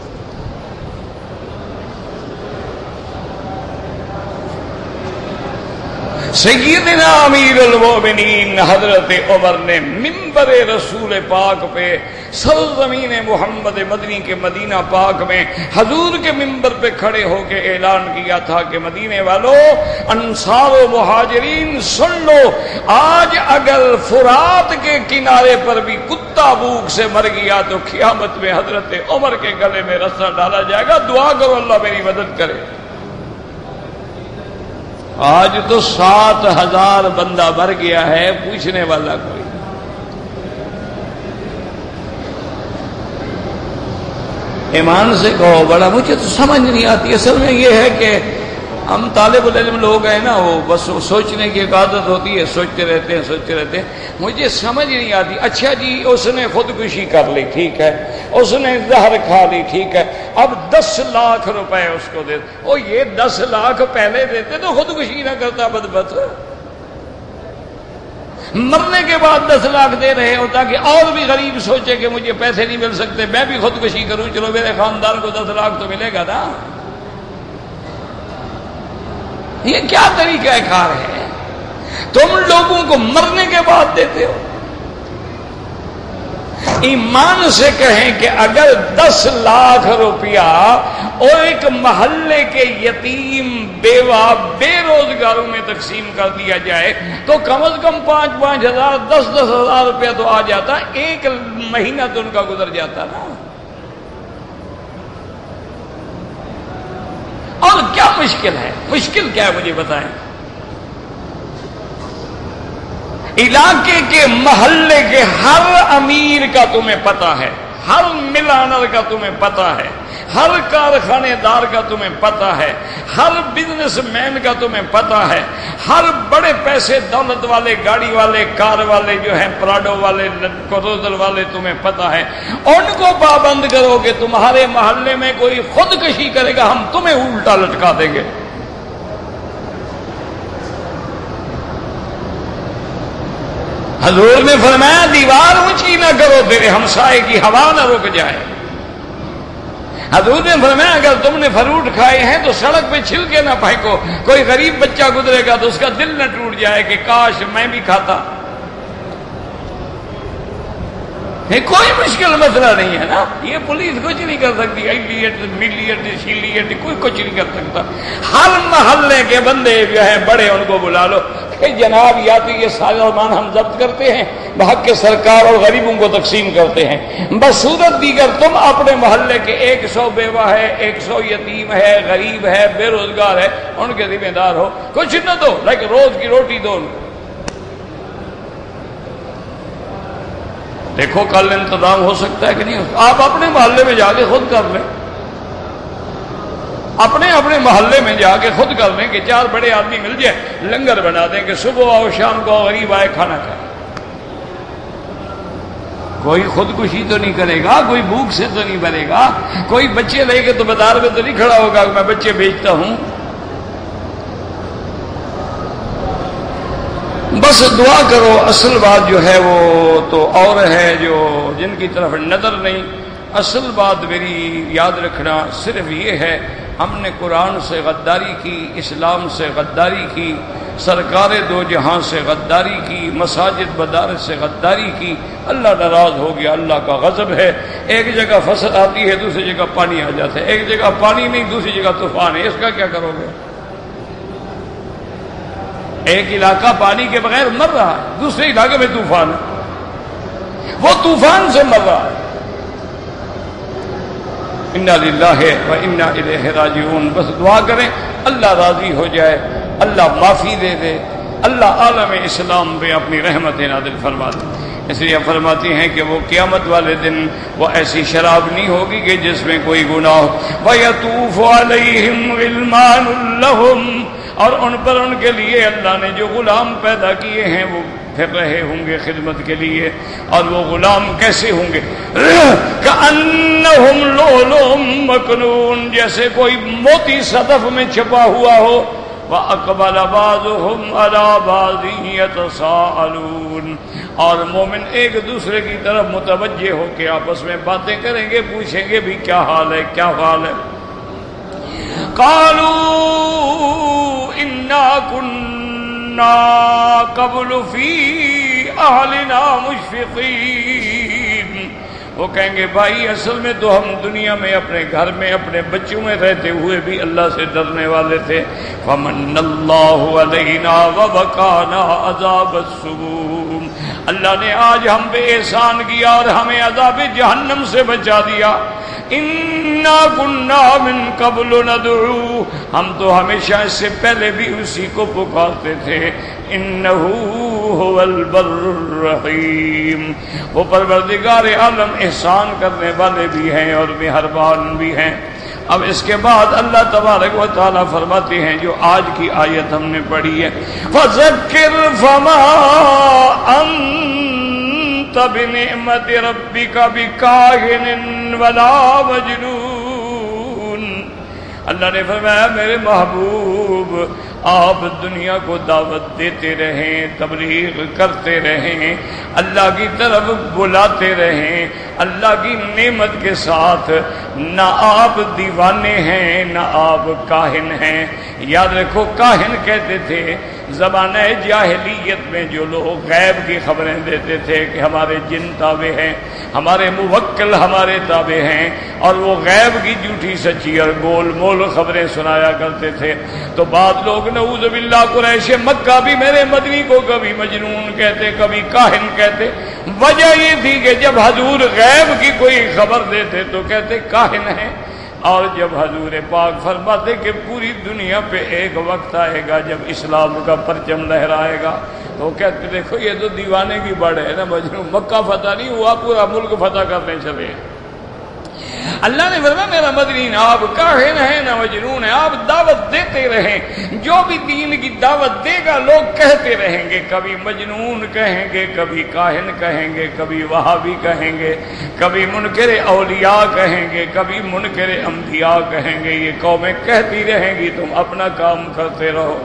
سیدنا امیر المومنین حضرت عمر نے منبر رسول پاک پہ سرزمین محمد مدنی کے مدینہ پاک میں حضور کے منبر پہ کھڑے ہو کے اعلان کیا تھا کہ مدینے والوں، انصار و مہاجرین سن لو، آج اگر فرات کے کنارے پر بھی کتا بھوک سے مر گیا تو قیامت میں حضرت عمر کے گلے میں رسا ڈالا جائے گا، دعا کرو اللہ میری مدد کرے۔ آج تو 7,000 بندہ مر گیا ہے، پوچھنے والا کوئی۔ ایمان سے کہو، بڑا مجھے تو سمجھ نہیں آتی۔ اصل میں یہ ہے کہ ہم طالب العلم لوگ ہیں نا، وہ بس سوچنے کی ایک عادت ہوتی ہے، سوچتے رہتے ہیں۔ مجھے سمجھ نہیں آتی۔ اچھا جی اس نے خودکشی کر لی، ٹھیک ہے، اس نے زہر کھا لی، ٹھیک ہے، اب 10 لاکھ روپے اس کو دے، او یہ 10 لاکھ پہلے دیتے تو خودکشی نہ کرتا بدبخت۔ مرنے کے بعد 10 لاکھ دے رہے ہو تاکہ اور بھی غریب سوچے کہ مجھے پیسے نہیں مل سکتے، میں بھی خودکشی کروں، چلو میرے خاندان کو 10 لاکھ تو ملے گا نا۔ یہ کیا طریقہ کار ہے؟ تم لوگوں کو مرنے کے بعد دیتے ہو۔ ایمان سے کہیں کہ اگر 10 لاکھ روپیہ اور ایک محلے کے یتیم، بیوہ، بے روزگاروں میں تقسیم کر دیا جائے تو کم از کم 5-5 ہزار، 10-10 ہزار روپیہ تو آ جاتا، ایک مہینہ تو ان کا گزر جاتا نا۔ اور کیا مشکل ہے؟ مشکل کیا ہے مجھے بتائیں؟ علاقے کے، محلے کے ہر امیر کا تمہیں پتہ ہے، ہر مل آنر کا تمہیں پتہ ہے، ہر کارخانے دار کا تمہیں پتہ ہے، ہر بزنس مین کا تمہیں پتہ ہے، ہر بڑے پیسے دولت والے، گاڑی والے، کار والے جو ہیں، پراڈو والے، کروزر والے، تمہیں پتہ ہے۔ ان کو پابند کرو کہ تمہارے محلے میں کوئی خودکشی کرے گا ہم تمہیں الٹا لٹکا دیں گے۔ حضور نے فرمایا دیوار اونچی نہ کرو تیرے ہمسائے کی ہوا نہ رک جائے۔ حضور نے فرمایا اگر تم نے فروٹ کھائے ہیں تو سڑک پہ چھلکے نہ پھینکو، کوئی غریب بچہ گزرے گا تو اس کا دل نہ ٹوٹ جائے کہ کاش میں بھی کھاتا۔ یہ کوئی مشکل مسئلہ نہیں ہے نا، یہ پولیس کچھ نہیں کر سکتی، ایلیٹ، ملیٹ، شیلیٹ، کوئی کچھ نہیں کر سکتا۔ ہر محلے کے بندے جو ہیں بڑے، ان کو بلا لو کہ جناب یا تو یہ سامان ہم ضبط کرتے ہیں، بحق کے سرکار اور غریبوں کو تقسیم کرتے ہیں، بصورت دیگر تم اپنے محلے کے 100 بیوہ ہے، 100 یتیم ہے، غریب ہے، بے روزگار ہے، ان کے ذمہ دار ہو، کچھ نہ دو لیکن روز کی روٹی دو۔ دیکھو کل انتظام ہو سکتا ہے کہ نہیں؟ آپ اپنے محلے میں جا کے خود کر لیں، اپنے محلے میں جا کے خود کر لیں کہ 4 بڑے آدمی مل جائے، لنگر بنا دیں کہ صبح آؤ شام کو غریب آئے کھانا کھائے۔ کوئی خودکشی تو نہیں کرے گا، کوئی بھوک سے تو نہیں مرے گا، کوئی بچے لے کے تو بازار میں تو نہیں کھڑا ہوگا کہ میں بچے بیچتا ہوں۔ بس دعا کرو، اصل بات جو ہے وہ تو اور ہے جو جن کی طرف نظر نہیں۔ اصل بات میری یاد رکھنا صرف یہ ہے، ہم نے قرآن سے غداری کی، اسلام سے غداری کی، سرکار دو جہاں سے غداری کی، مساجد مدارس سے غداری کی، اللہ ناراض ہو گیا، اللہ کا غضب ہے۔ ایک جگہ فصل آتی ہے، دوسری جگہ پانی آ جاتا ہے، ایک جگہ پانی نہیں، دوسری جگہ طوفان ہے، اس کا کیا کرو گے؟ ایک علاقہ پانی کے بغیر مر رہا ہے، دوسرے علاقے میں طوفان ہے۔ وہ طوفان سے مر رہا ہے. انا للہ و انا الیہ راجعون. بس دعا کریں اللہ راضی ہو جائے، اللہ معافی دے دے، اللہ عالم اسلام پہ اپنی رحمت نازل فرما دے. اس لیے فرماتی ہیں کہ وہ قیامت والے دن وہ ایسی شراب نہیں ہوگی کہ جس میں کوئی گناہ ہو. وَيَطُوفُ عَلَيْهِمْ غِلْمَانٌ لَهُمْ، اور ان پر ان کے لیے اللہ نے جو غلام پیدا کیے ہیں وہ پھر رہے ہوں گے خدمت کے لیے. اور وہ غلام کیسے ہوں گے؟ كَأَنَّهُمْ لُؤْلُؤٌ مَكْنُونٌ، جیسے کوئی موتی صدف میں چھپا ہوا ہو. وَأَقْبَلَ بَعْضُهُمْ عَلَى بَعْضٍ يَتَسَاءَلُونَ، اور مومن ایک دوسرے کی طرف متوجہ ہو کے آپس میں باتیں کریں گے، پوچھیں گے بھی کیا حال ہے کیا حال ہے. قَالُوا إِنَّا كُنَّا قَبْلُ فِي أَهْلِنَا مُشْفِقِينَ. وہ کہیں گے بھائی اصل میں تو ہم دنیا میں اپنے گھر میں اپنے بچوں میں رہتے ہوئے بھی اللہ سے ڈرنے والے تھے. فَمَنَّ اللَّهُ عَلَيْنَا وَوَقَانَا عَذَابَ السُّمُومِ، اللہ نے آج ہم پہ احسان کیا اور ہمیں عذاب جہنم سے بچا دیا. اِنَّا كُنَّا مِن قَبْلُ نَدْعُوهُ، ہم تو ہمیشہ اس سے پہلے بھی اسی کو پکارتے تھے. اِنَّهُ هُوَ الْبَرُّ الرَّحِيمُ، وہ پروردگار عالم احسان کرنے والے بھی ہیں اور مہربان بھی ہیں. اب اس کے بعد اللہ تبارک و تعالیٰ فرماتے ہیں جو آج کی آیت ہم نے پڑھی ہے، فَذَكِّرْ فَمَا أَنْتَ بِنِعْمَةِ رَبِّكَ بِكَاهِنٍ وَلَا مَجْنُونٍ. اللہ نے فرمایا میرے محبوب آپ دنیا کو دعوت دیتے رہیں، تبلیغ کرتے رہیں، اللہ کی طرف بلاتے رہیں اللہ کی نعمت کے ساتھ. نہ آپ دیوانے ہیں نہ آپ کاہن ہیں. یاد رکھو کاہن کہتے تھے زمانہ جاہلیت میں جو لوگ غیب کی خبریں دیتے تھے کہ ہمارے جن تابع ہیں، ہمارے موکل ہمارے تابع ہیں، اور وہ غیب کی جھوٹی سچی اور گول مول خبریں سنایا کرتے تھے. تو بعض لوگ نعوذ باللہ قریش مکہ بھی میرے مدنی کو کبھی مجنون کہتے کبھی کاہن کہتے. وجہ یہ تھی کہ جب حضور غیب کی کوئی خبر دیتے تو کہتے کاہن ہیں، اور جب حضور پاک فرماتے کہ پوری دنیا پہ ایک وقت آئے گا جب اسلام کا پرچم لہرائے گا تو کہتے دیکھو یہ تو دیوانے کی بڑھ ہے نا مجنون. مکہ فتح نہیں ہوا پورا ملک فتح کرنے چلے. اللہ نے فرمایا میرا مدنی نہ آپ کاہن ہیں نہ مجنون ہیں، آپ دعوت دیتے رہیں. جو بھی دین کی دعوت دے گا لوگ کہتے رہیں گے، کبھی مجنون کہیں گے، کبھی کاہن کہیں گے، کبھی وہابی کہیں گے، کبھی منکر اولیاء کہیں گے، کبھی منکر انبیاء کہیں گے. یہ قومیں کہتی رہیں گی، تم اپنا کام کرتے رہو.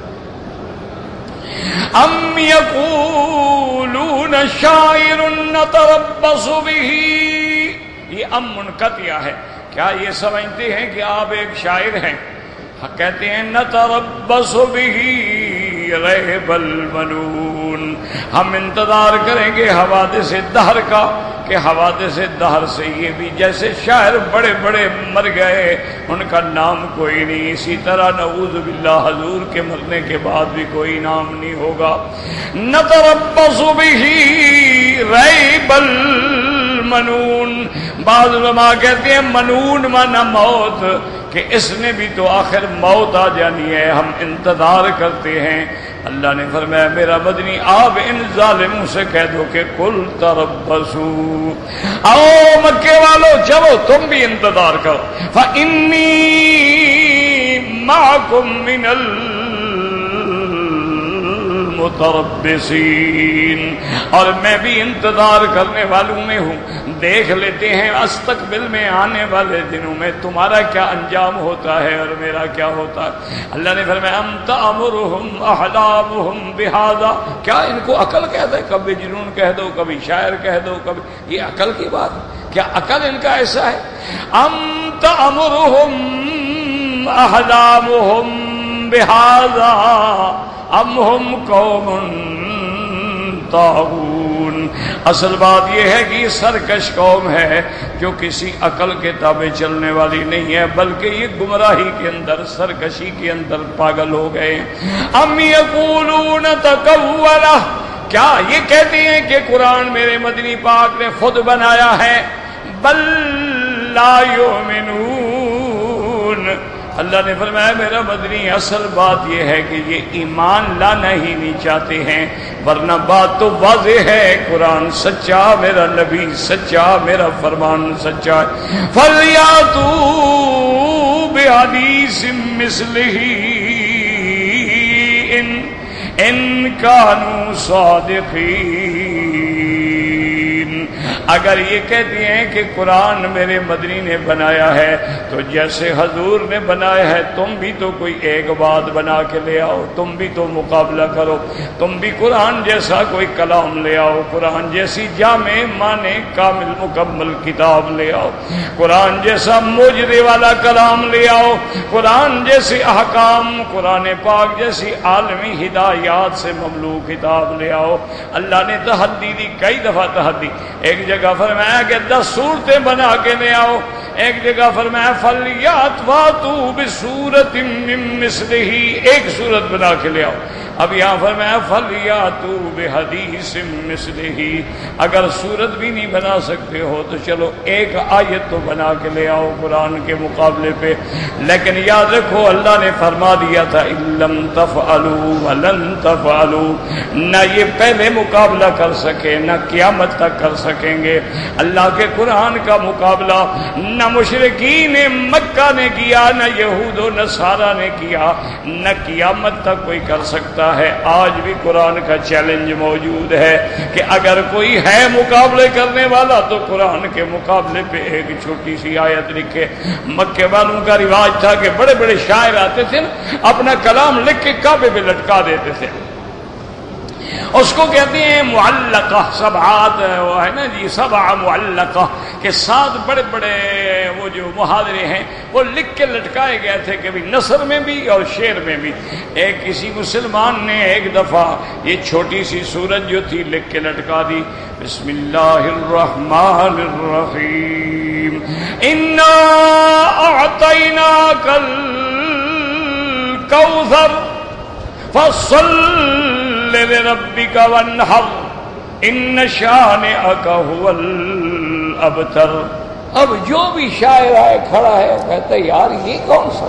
ام یقولون شاعر نتربص بہ، یہ ام منقطعہ ہے. کیا یہ سمجھتے ہیں کہ آپ ایک شاعر ہیں؟ کہتے ہیں نتربص بہ ریب المنون، ہم انتظار کریں گے حوادث دہر کا کہ حوادث دہر سے یہ بھی جیسے شاعر بڑے بڑے مر گئے ان کا نام کوئی نہیں، اسی طرح نعوذ باللہ حضور کے مرنے کے بعد بھی کوئی نام نہیں ہوگا. نتربص بہ ریب المنون. بعض علماء کہتے ہیں منون مانا موت، کہ اس نے بھی تو آخر موت آ جانی ہے، ہم انتظار کرتے ہیں. اللہ نے فرمایا میرا مدنی آپ ان ظالموں سے کہہ دو کہ قل تربصوا، آؤ مکے والو چلو تم بھی انتظار کرو. فإنی معکم من المتربصین، اور میں بھی انتظار کرنے والوں میں ہوں. دیکھ لیتے ہیں استقبل میں آنے والے دنوں میں تمہارا کیا انجام ہوتا ہے اور میرا کیا ہوتا ہے. اللہ نے فرمایا ام تأمرهم احلامهم بهذا، کیا ان کو عقل کہتے ہیں؟ کبھی جنون کہہ دو، کبھی شاعر کہہ دو، کبھی یہ عقل کی بات، کیا عقل ان کا ایسا ہے؟ ام تأمرهم احلامهم بهذا ام هم قوم طاغون. اصل بات یہ ہے کہ یہ سرکش قوم ہے جو کسی عقل کے تابع چلنے والی نہیں ہے، بلکہ یہ گمراہی کے اندر سرکشی کے اندر پاگل ہو گئے. ام یقولون تقولہ، کیا یہ کہتے ہیں کہ قرآن میرے مدنی پاک نے خود بنایا ہے؟ بل لا یؤمنون، اللہ نے فرمایا میرا مدنی اصل بات یہ ہے کہ یہ ایمان لانا ہی نہیں چاہتے ہیں، ورنہ بات تو واضح ہے، قرآن سچا، میرا نبی سچا، میرا فرمان سچا۔ فَلْيَأْتُوا بِحَدِيثٍ مِّثْلِهِ إِن كَانُوا صَادِقِينَ۔ اگر یہ کہتے ہیں کہ قرآن میرے مدنی نے بنایا ہے تو جیسے حضور نے بنایا ہے تم بھی تو کوئی ایک بات بنا کے لے آؤ، تم بھی تو مقابلہ کرو، تم بھی قرآن جیسا کوئی کلام لے آؤ، قرآن جیسی جامع معنی کامل مکمل کتاب لے آؤ، قرآن جیسا معجزے والا کلام لے آؤ، قرآن جیسے احکام، قرآن پاک جیسی عالمی ہدایات سے مملو کتاب لے آؤ۔ اللہ نے تحدی دی، کئی دفعہ تحدی، ایک جگہ فرمایا کہ 10 صورتیں بنا کے لے آؤ، ایک جگہ فرمایا فَلْيَأْتُوا بِسُورَةٍ مِّن مِّثْلِهِ، ایک صورت بنا کے لے آؤ۔ اب یہاں فرمایا فَلْيَأْتُوا بِحَدِيثٍ مِّثْلِهِ، اگر صورت بھی نہیں بنا سکتے ہو تو چلو ایک آیت تو بنا کے لے آؤ قرآن کے مقابلے پہ۔ لیکن یاد رکھو اللہ نے فرما دیا تھا إِن لَّمْ تَفْعَلُوا وَلَن تَفْعَلُوا، نہ یہ پہلے مقابلہ کر سکے نہ قیامت تک کر سکیں گے۔ اللہ کے قرآن کا مقابلہ نہ مشرکین مکہ نے کیا، نہ یہود و نصارہ نے کیا، نہ قیامت تک کوئی کر سکتا ہے۔ آج بھی قرآن کا چیلنج موجود ہے کہ اگر کوئی ہے مقابلے کرنے والا تو قرآن کے مقابلے پہ ایک چھوٹی سی آیت لکھے۔ مکے والوں کا رواج تھا کہ بڑے بڑے شاعر آتے تھے اپنا کلام لکھ کے کعبے پہ لٹکا دیتے تھے، اس کو کہتے ہیں معلقہ، سبعات وہ ہے نا جی، سبع معلقہ، کہ 7 بڑے بڑے وہ جو محاورے ہیں وہ لکھ کے لٹکائے گئے تھے، کبھی نثر میں بھی اور شعر میں بھی۔ ایک کسی مسلمان نے ایک دفعہ یہ چھوٹی سی سورت جو تھی لکھ کے لٹکا دی، بسم اللہ الرحمن الرحیم، انا اعطیناک الکوثر فصل لربک وانحر ان شانئک هو الابتر۔ اب جو بھی شاعر آئے کھڑا ہے وہ کہتا ہے یار یہ کون سا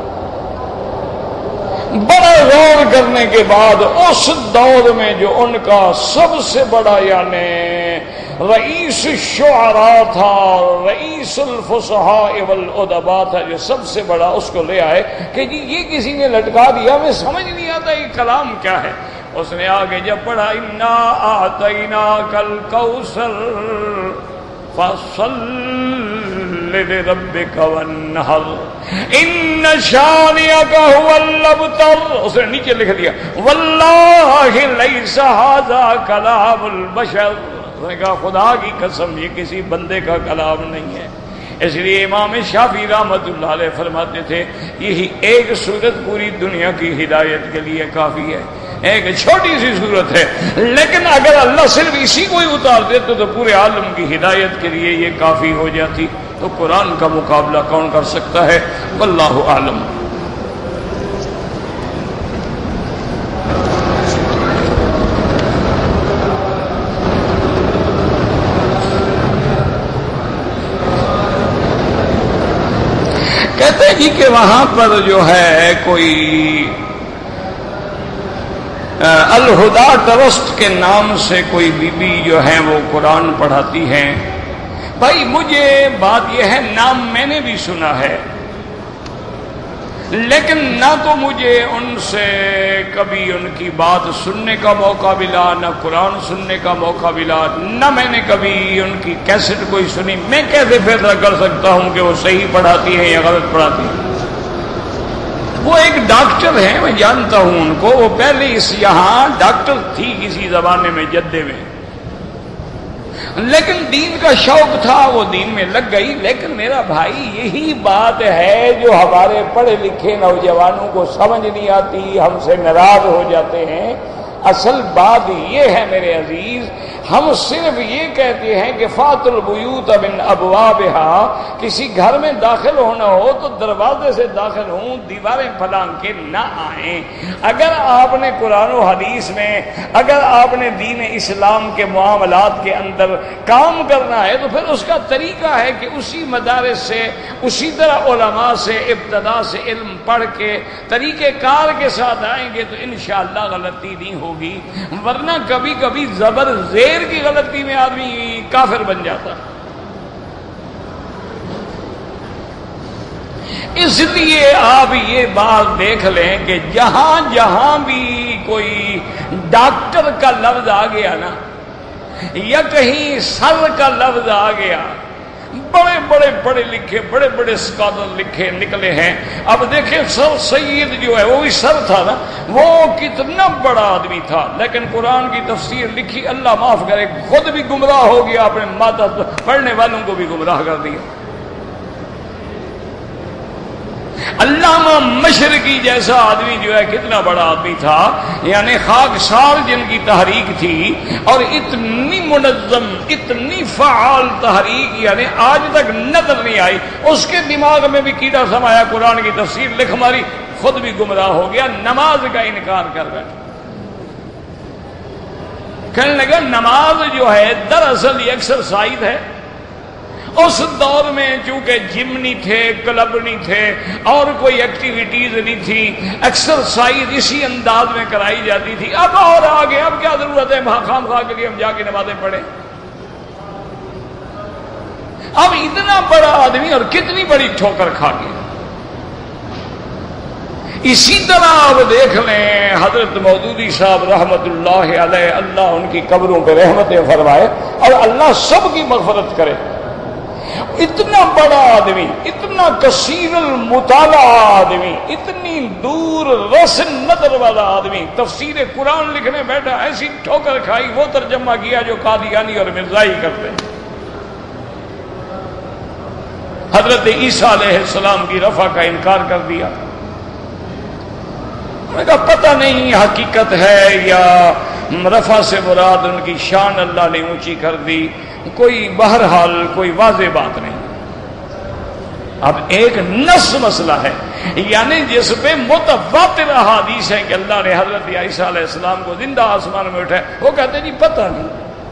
بڑا غور کرنے کے بعد اس دور میں جو ان کا سب سے بڑا یعنی رئیس الشعراء تھا، رئیس الفصحاء والادباء تھا، جو سب سے بڑا، اس کو لے آئے کہ جی یہ کسی نے لٹکا دیا، ہمیں سمجھ نہیں آتا یہ کلام کیا ہے۔ اس نے آگے جب پڑھا انا اعطیناک الکوثر فصل لربک وانحر ان شانئک هو الابتر، اس نے نیچے لکھ دیا واللہ لیس ھذا کلام البشر، اس نے کہا خدا کی قسم یہ کسی بندے کا کلام نہیں ہے۔ اس لیے امام شافعی رحمۃ اللہ علیہ فرماتے تھے یہی ایک صورت پوری دنیا کی ہدایت کے لیے کافی ہے، ایک چھوٹی سی صورت ہے، لیکن اگر اللہ صرف اسی کو ہی اتار دیتے تو پورے عالم کی ہدایت کے لیے یہ کافی ہو جاتی۔ تو قرآن کا مقابلہ کون کر سکتا ہے؟ واللہ اعلم۔ کہتے ہیں جی کہ وہاں پر جو ہے کوئی الہدا ٹرسٹ کے نام سے کوئی بی بی جو ہے وہ قرآن پڑھاتی ہیں۔ بھائی مجھے بات یہ ہے، نام میں نے بھی سنا ہے لیکن نہ تو مجھے ان سے کبھی ان کی بات سننے کا موقع ملا، نہ قرآن سننے کا موقع ملا، نہ میں نے کبھی ان کی کیسٹ کوئی سنی۔ میں کیسے فیصلہ کر سکتا ہوں کہ وہ صحیح پڑھاتی ہیں یا غلط پڑھاتی ہیں؟ وہ ایک ڈاکٹر ہیں، میں جانتا ہوں ان کو، وہ پہلے اس یہاں ڈاکٹر تھی کسی زمانے میں جدے میں، لیکن دین کا شوق تھا، وہ دین میں لگ گئی۔ لیکن میرا بھائی یہی بات ہے جو ہمارے پڑھے لکھے نوجوانوں کو سمجھ نہیں آتی، ہم سے ناراض ہو جاتے ہیں۔ اصل بات یہ ہے میرے عزیز ہم صرف یہ کہتے ہیں کہ فات البیوت من ابوابها، کسی گھر میں داخل ہونا ہو تو دروازے سے داخل ہوں، دیواریں پھلانگ کے نہ آئیں۔ اگر آپ نے قرآن و حدیث میں، اگر آپ نے دین اسلام کے معاملات کے اندر کام کرنا ہے تو پھر اس کا طریقہ ہے کہ اسی مدارس سے، اسی طرح علماء سے ابتدا سے علم پڑھ کے طریقہ کار کے ساتھ آئیں گے تو انشاءاللہ غلطی نہیں ہوگی، ورنہ کبھی کبھی زبر زیر کی غلطی میں آدمی کافر بن جاتا۔ اس لیے آپ یہ بات دیکھ لیں کہ جہاں جہاں بھی کوئی ڈاکٹر کا لفظ آ گیا نا، یا کہیں سر کا لفظ آ گیا، بڑے بڑے پڑھے لکھے، بڑے بڑے اسکالر لکھے نکلے ہیں۔ اب دیکھیں سر سید جو ہے وہ بھی سر تھا نا، وہ کتنا بڑا آدمی تھا، لیکن قرآن کی تفسیر لکھی، اللہ معاف کرے، خود بھی گمراہ ہو گیا، اپنے ماتا پڑھنے والوں کو بھی گمراہ کر دیا۔ علامہ مشرقی جیسا آدمی جو ہے کتنا بڑا آدمی تھا، یعنی خاکسار جن کی تحریک تھی، اور اتنی منظم، اتنی فعال تحریک، یعنی آج تک نظر نہیں آئی۔ اس کے دماغ میں بھی کیڑا سمایا، قرآن کی تفسیر لکھ ماری، خود بھی گمراہ ہو گیا، نماز کا انکار کر بیٹھا۔ کہنے لگا نماز جو ہے دراصل یہ ایکسرسائز ہے۔ اس دور میں چونکہ جم نہیں تھے، کلب نہیں تھے، اور کوئی ایکٹیویٹیز نہیں تھی، ایکسرسائز اسی انداز میں کرائی جاتی تھی۔ اب اور آگے اب کیا ضرورت ہے خام خواہ کے لیے ہم جا کے نمازیں پڑھیں؟ اب اتنا بڑا آدمی اور کتنی بڑی ٹھوکر کھا گیا۔ اسی طرح آپ دیکھ لیں حضرت مودودی صاحب رحمت اللہ علیہ، اللہ ان کی قبروں پہ رحمتیں فرمائے اور اللہ سب کی مغفرت کرے۔ اتنا بڑا آدمی، اتنا کثیر المطالعہ آدمی، اتنی دور رس نظر والا آدمی، تفسیر قرآن لکھنے بیٹھا، ایسی ٹھوکر کھائی، وہ ترجمہ کیا جو قادیانی اور مرزائی کرتے ہیں۔ حضرت عیسیٰ علیہ السلام کی رفع کا انکار کر دیا۔ میں کہا پتہ نہیں حقیقت ہے یا رفع سے مراد ان کی شان اللہ نے اونچی کر دی، کوئی بہرحال کوئی واضح بات نہیں۔ اب ایک نص مسئلہ ہے، یعنی جس پہ متواتر احادیث ہیں کہ اللہ نے حضرت عیسیٰ علیہ السلام کو زندہ آسمان میں اٹھایا، وہ کہتے ہیں جی پتہ نہیں۔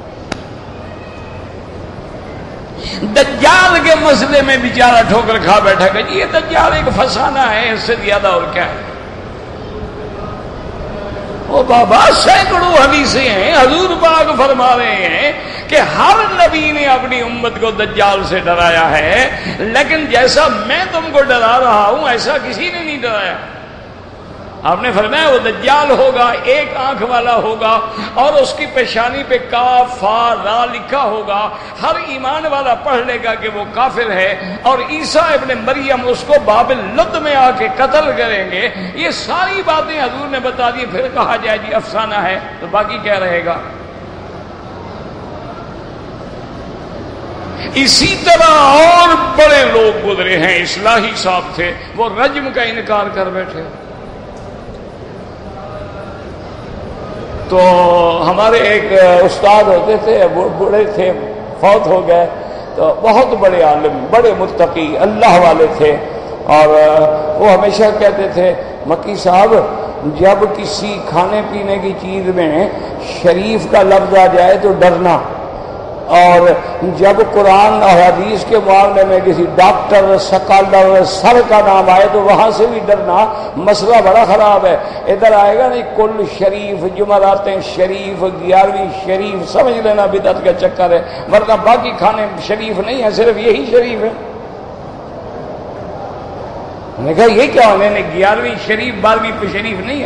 دجال کے مسئلے میں بیچارہ ٹھوکر کھا بیٹھا کہ جی یہ دجال ایک فسانہ ہے، اس سے زیادہ اور کیا ہے۔ وہ بابا سینکڑوں حدیثیں ہیں، حضور پاک فرما رہے ہیں کہ ہر نبی نے اپنی امت کو دجال سے ڈرایا ہے، لیکن جیسا میں تم کو ڈرا رہا ہوں ایسا کسی نے نہیں ڈرایا۔ آپ نے فرمایا وہ دجال ہوگا، ایک آنکھ والا ہوگا، اور اس کی پیشانی پہ کاف فا را لکھا ہوگا، ہر ایمان والا پڑھ لے گا کہ وہ کافر ہے، اور عیسیٰ ابن مریم اس کو بابل لد میں آ کے قتل کریں گے۔ یہ ساری باتیں حضور نے بتا دی، پھر کہا جائے جی افسانہ ہے تو باقی کیا رہے گا؟ اسی طرح اور بڑے لوگ گزرے ہیں، اصلاحی صاحب تھے، وہ رجم کا انکار کر بیٹھے۔ تو ہمارے ایک استاد ہوتے تھے، بوڑھے تھے، فوت ہو گئے، تو بہت بڑے عالم، بڑے متقی اللہ والے تھے، اور وہ ہمیشہ کہتے تھے مکی صاحب جب کسی کھانے پینے کی چیز میں شریف کا لفظ آ جائے تو ڈرنا، اور جب قرآن اور حدیث کے معاملے میں کسی ڈاکٹر، سکالر، سر کا نام آئے تو وہاں سے بھی ڈرنا۔ مسئلہ بڑا خراب ہے، ادھر آئے گا نہیں کل شریف، جمعراتیں شریف، 11ویں شریف، سمجھ لینا بدعت کا چکر ہے، ورنہ باقی کھانے شریف نہیں ہے، صرف یہی شریف ہے۔ میں نے کہا یہ کیا ہونے، 11ویں شریف 12ویں شریف نہیں ہے،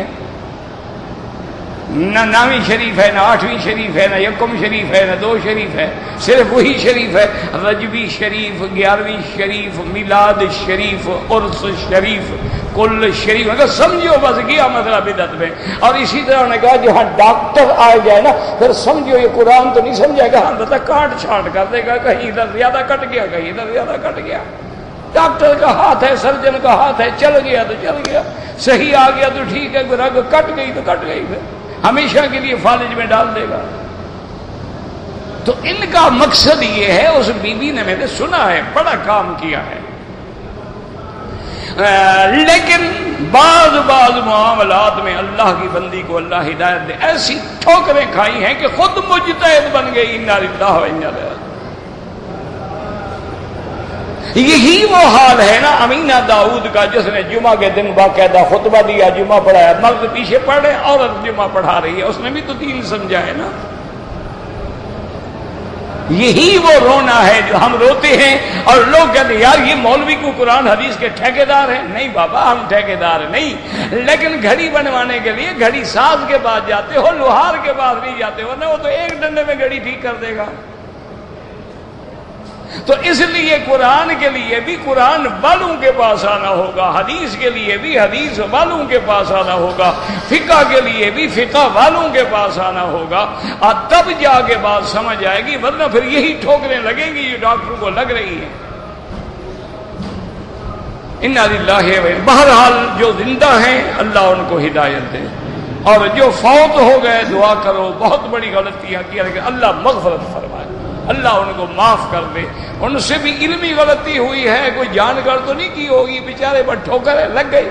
نہ 9ویں شریف ہے، نہ 8ویں شریف ہے، نہ یکم شریف ہے، نہ 2 شریف ہے، صرف وہی شریف ہے، رجبی شریف، 11ویں شریف، میلاد شریف، عرس شریف، کل شریف۔ اگر سمجھو بس گیا مسئلہ بدعت میں۔ اور اسی طرح انہوں نے کہا جہاں ڈاکٹر آ جائے نا پھر سمجھو یہ قرآن تو نہیں سمجھائے گا، ہاں بتا کاٹ چھانٹ کر دے گا، کہیں ادھر زیادہ کٹ گیا، کہیں ادھر زیادہ کٹ گیا۔ ڈاکٹر کا ہاتھ ہے، سرجن کا ہاتھ ہے، چل گیا تو چل گیا، صحیح آ گیا تو ٹھیک ہے، رگ کٹ گئی تو کٹ گئی، پھر ہمیشہ کے لیے فالج میں ڈال دے گا۔ تو ان کا مقصد یہ ہے، اس بی بی نے میں نے سنا ہے بڑا کام کیا ہے، لیکن بعض معاملات میں اللہ کی بندی کو اللہ ہدایت دے ایسی ٹھوکریں کھائی ہیں کہ خود مجتہد بن گئی۔ انا للہ و انا الیہ راجعون۔ یہی وہ حال ہے نا امینہ داؤد کا، جس نے جمعہ کے دن باقاعدہ خطبہ دیا، جمعہ پڑھایا، مرد پیچھے پڑھ رہے، عورت جمعہ پڑھا رہی ہے، اس نے بھی تو دین سمجھا ہے نا۔ یہی وہ رونا ہے جو ہم روتے ہیں، اور لوگ کہتے ہیں یار یہ مولوی کو قرآن حدیث کے ٹھیکیدار ہیں۔ نہیں بابا، ہم ٹھیکیدار نہیں، لیکن گھڑی بنوانے کے لیے گھڑی ساز کے پاس جاتے ہو، لوہار کے پاس نہیں جاتے ہو نا، وہ تو ایک ڈنڈے میں گھڑی ٹھیک کر دے گا۔ تو اس لیے قرآن کے لیے بھی قرآن والوں کے پاس آنا ہوگا، حدیث کے لیے بھی حدیث والوں کے پاس آنا ہوگا، فقہ کے لیے بھی فقہ والوں کے پاس آنا ہوگا، اور تب جا کے بات سمجھ آئے گی، ورنہ پھر یہی ٹھوکریں لگیں گی جو ڈاکٹر کو لگ رہی ہیں۔ انا للہ و انا۔ بہرحال جو زندہ ہیں اللہ ان کو ہدایت دے، اور جو فوت ہو گئے دعا کرو، بہت بڑی غلطیاں کی، لیکن اللہ مغفرت فرمائے، اللہ ان کو معاف کر دے۔ ان سے بھی علمی غلطی ہوئی ہے، کوئی جان کر تو نہیں کی ہوگی، بیچارے بس ٹھوکر لگ گئی۔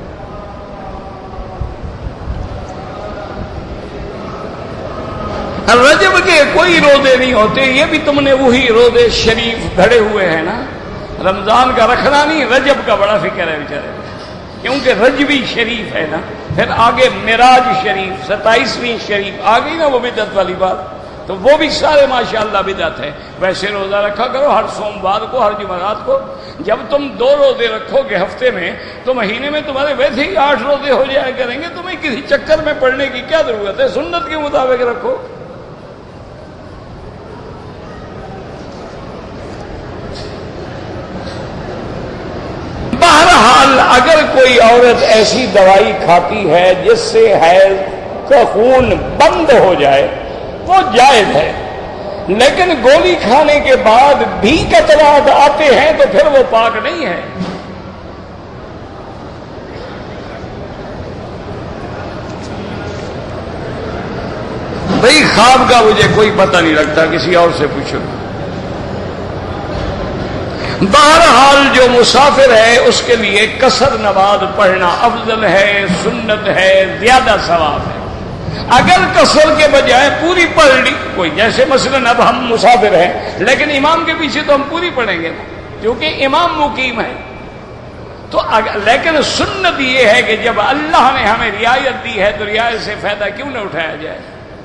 رجب کے کوئی روزے نہیں ہوتے، یہ بھی تم نے وہی روزے شریف گھڑے ہوئے ہیں نا، رمضان کا رکھنا نہیں، رجب کا بڑا فکر ہے بیچارے، کیونکہ رجبی شریف ہے نا، پھر آگے معراج شریف 27ویں شریف آ گئی نا، وہ بدعت والی بات، تو وہ بھی سارے ماشاءاللہ بدعت ہے۔ ویسے روزہ رکھا کرو ہر سوموار کو، ہر جمعرات کو۔ جب تم 2 روزے رکھو گے ہفتے میں، تو مہینے میں تمہارے ویسے ہی 8 روزے ہو جایا کریں گے، تمہیں کسی چکر میں پڑنے کی کیا ضرورت ہے، سنت کے مطابق رکھو۔ بہرحال اگر کوئی عورت ایسی دوائی کھاتی ہے جس سے حیض کا خون بند ہو جائے، وہ جائز ہے، لیکن گولی کھانے کے بعد بھی قطرات آتے ہیں تو پھر وہ پاک نہیں ہے۔ بھئی خواب کا مجھے کوئی پتہ نہیں لگتا، کسی اور سے پوچھو۔ بہرحال جو مسافر ہے اس کے لیے قصر نماز پڑھنا افضل ہے، سنت ہے، زیادہ ثواب ہے۔ اگر قصر کے بجائے پوری پڑھ لی کوئی، جیسے مثلا اب ہم مسافر ہیں لیکن امام کے پیچھے تو ہم پوری پڑھیں گے کیونکہ امام مقیم ہے، تو لیکن سنت یہ ہے کہ جب اللہ نے ہمیں رعایت دی ہے تو رعایت سے فائدہ کیوں نہ اٹھایا جائے۔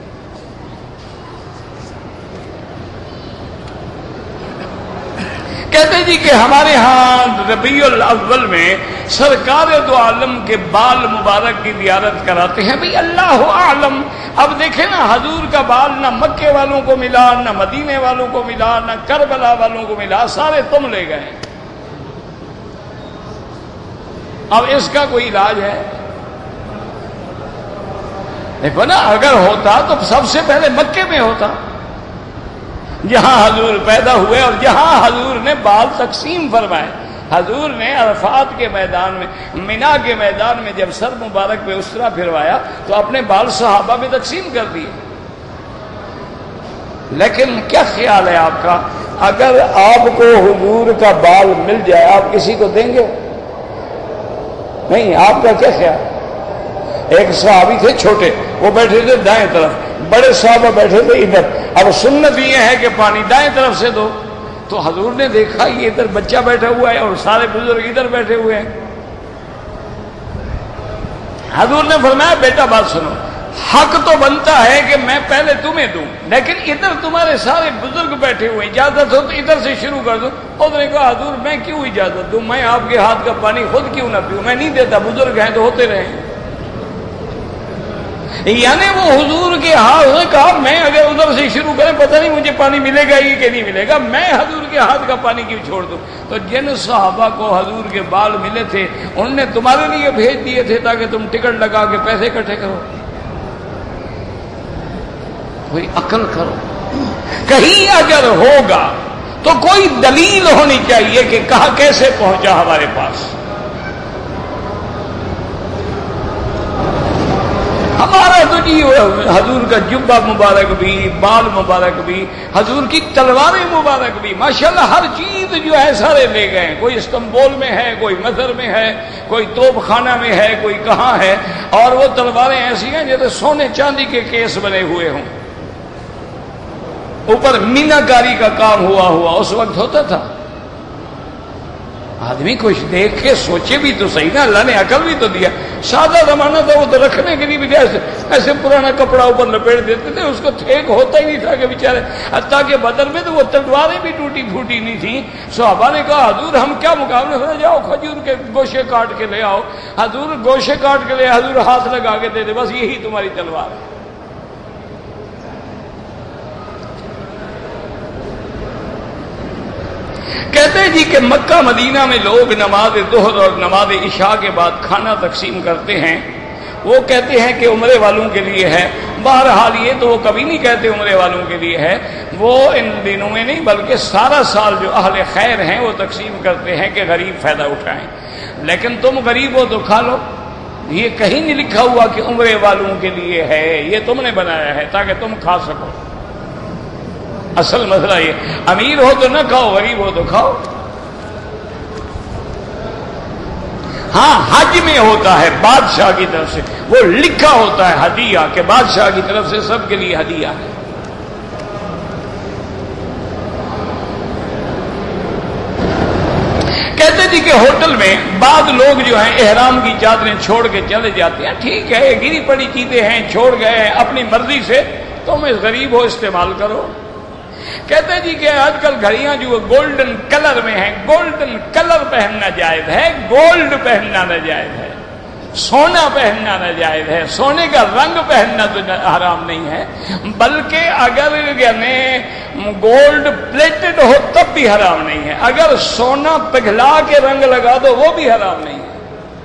کہتے جی کہ ہمارے ہاں ربیع الاول میں سرکار دو عالم کے بال مبارک کی زیارت کراتے ہیں۔ بھئی اللہ اعلم، اب دیکھیں نا حضور کا بال نہ مکے والوں کو ملا، نہ مدینے والوں کو ملا، نہ کربلا والوں کو ملا، سارے تم لے گئے۔ اب اس کا کوئی علاج ہے؟ دیکھو نا، اگر ہوتا تو سب سے پہلے مکے میں ہوتا، جہاں حضور پیدا ہوئے اور جہاں حضور نے بال تقسیم فرمائے۔ حضور نے عرفات کے میدان میں، مینا کے میدان میں جب سر مبارک پہ اسرا پھروایا تو اپنے بال صحابہ میں تقسیم کر دیے۔ لیکن کیا خیال ہے آپ کا، اگر آپ کو حضور کا بال مل جائے آپ کسی کو دیں گے؟ نہیں، آپ کا کیا خیال؟ ایک صحابی تھے چھوٹے، وہ بیٹھے تھے دائیں طرف، بڑے صحابہ بیٹھے تھے ادھر۔ اب سنت یہ ہے کہ پانی دائیں طرف سے دو، تو حضور نے دیکھا یہ ادھر بچہ بیٹھا ہوا ہے اور سارے بزرگ ادھر بیٹھے ہوئے ہیں۔ حضور نے فرمایا بیٹا بات سنو، حق تو بنتا ہے کہ میں پہلے تمہیں دوں، لیکن ادھر تمہارے سارے بزرگ بیٹھے ہوئے، اجازت ہو تو ادھر سے شروع کر دوں۔ اس نے کہا حضور میں کیوں اجازت دوں، میں آپ کے ہاتھ کا پانی خود کیوں نہ پیوں، میں نہیں دیتا، بزرگ ہیں تو ہوتے رہیں۔ یعنی وہ حضور کے ہاتھ نے کہا میں اگر ادھر سے شروع کریں پتہ نہیں مجھے پانی ملے گا ہی کہ نہیں ملے گا، میں حضور کے ہاتھ کا پانی کیوں چھوڑ دوں۔ تو جن صحابہ کو حضور کے بال ملے تھے انہوں نے تمہارے لیے بھیج دیے تھے تاکہ تم ٹکٹ لگا کے پیسے اکٹھے کرو۔ کوئی عقل کرو، کہیں اگر ہوگا تو کوئی دلیل ہونی چاہیے کہ کہاں کیسے پہنچا ہمارے پاس۔ ہمارا تو جی جی حضور کا جبہ مبارک بھی، بال مبارک بھی، حضور کی تلواریں مبارک بھی، ماشاءاللہ ہر چیز جو ہے سارے لے گئے. کوئی استنبول میں ہے، کوئی مصر میں ہے، کوئی توپ خانہ میں ہے، کوئی کہاں ہے. اور وہ تلواریں ایسی ہیں جیسے سونے چاندی کے کیس بنے ہوئے ہوں. اوپر مینا کاری کا کام ہوا اس وقت ہوتا تھا. آدمی کچھ دیکھ کے سوچے بھی تو صحیح نا، اللہ نے عقل بھی تو دیا. سادہ زمانہ تھا، وہ تو رکھنے کے لیے بھی ایسے پرانا کپڑا اوپر لپیٹ دیتے تھے، اس کو ٹھیک ہوتا ہی نہیں تھا کہ بیچارے. حتیٰ کہ بدر میں تو وہ تلواریں بھی ٹوٹی پھوٹی نہیں تھیں. صحابہ نے کہا حضور ہم کیا مقابلے سے جاؤ کھجور کے گوشے کاٹ کے لے آؤ. حضور گوشے کاٹ کے لے، حضور ہاتھ لگا کے دے دے، بس یہی تمہاری تلوار ہے. کہتے ہیں جی کہ مکہ مدینہ میں لوگ نماز ظہر اور نماز عشاء کے بعد کھانا تقسیم کرتے ہیں. وہ کہتے ہیں کہ عمرے والوں کے لیے ہے. بہرحال یہ تو وہ کبھی نہیں کہتے عمرے والوں کے لیے ہے، وہ ان دنوں میں نہیں بلکہ سارا سال جو اہل خیر ہیں وہ تقسیم کرتے ہیں کہ غریب فائدہ اٹھائیں. لیکن تم غریب ہو تو کھا لو. یہ کہیں نہیں لکھا ہوا کہ عمرے والوں کے لیے ہے، یہ تم نے بنایا ہے تاکہ تم کھا سکو. اصل مسئلہ یہ، امیر ہو تو نہ کھاؤ، غریب ہو تو کھاؤ. ہاں حج میں ہوتا ہے بادشاہ کی طرف سے، وہ لکھا ہوتا ہے ہدیہ کہ بادشاہ کی طرف سے سب کے لیے ہدیہ ہے. کہتے تھے کہ ہوٹل میں بعض لوگ جو ہیں احرام کی چادریں چھوڑ کے چلے جاتے ہیں. ٹھیک ہے، یہ گری پڑی چیزیں ہیں، چھوڑ گئے ہیں اپنی مرضی سے، تم اس غریب ہو استعمال کرو. کہتے ہیں جی کہ آج کل گھڑیاں جو گولڈن کلر میں ہیں، گولڈن کلر پہننا جائز ہے، گولڈ پہننا ناجائز ہے. سونا پہننا ناجائز ہے، سونے کا رنگ پہننا تو حرام نہیں ہے، بلکہ اگر یعنی گولڈ پلیٹڈ ہو تب بھی حرام نہیں ہے. اگر سونا پگھلا کے رنگ لگا دو وہ بھی حرام نہیں ہے.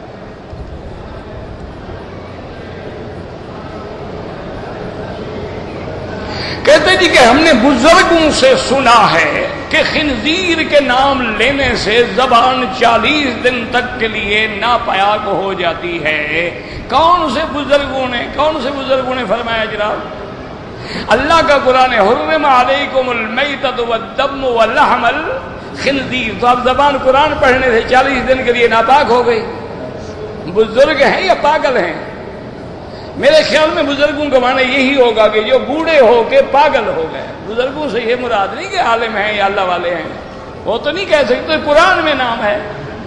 کہتے جی کہ ہم نے بزرگوں سے سنا ہے کہ خنزیر کے نام لینے سے زبان 40 دن تک کے لیے ناپاک ہو جاتی ہے. کون سے بزرگوں نے فرمایا جناب؟ اللہ کا قرآن ہے، حرم علیکم المیتۃ والدم ولحم الخنزیر. تو اب زبان قرآن پڑھنے سے 40 دن کے لیے ناپاک ہو گئی. بزرگ ہیں یا پاگل ہیں؟ میرے خیال میں بزرگوں کا معنی یہی ہوگا کہ جو بوڑھے ہو کے پاگل ہو گئے. بزرگوں سے یہ مراد نہیں کہ عالم ہیں یا اللہ والے ہیں، وہ تو نہیں کہہ سکتے، قرآن میں نام ہے.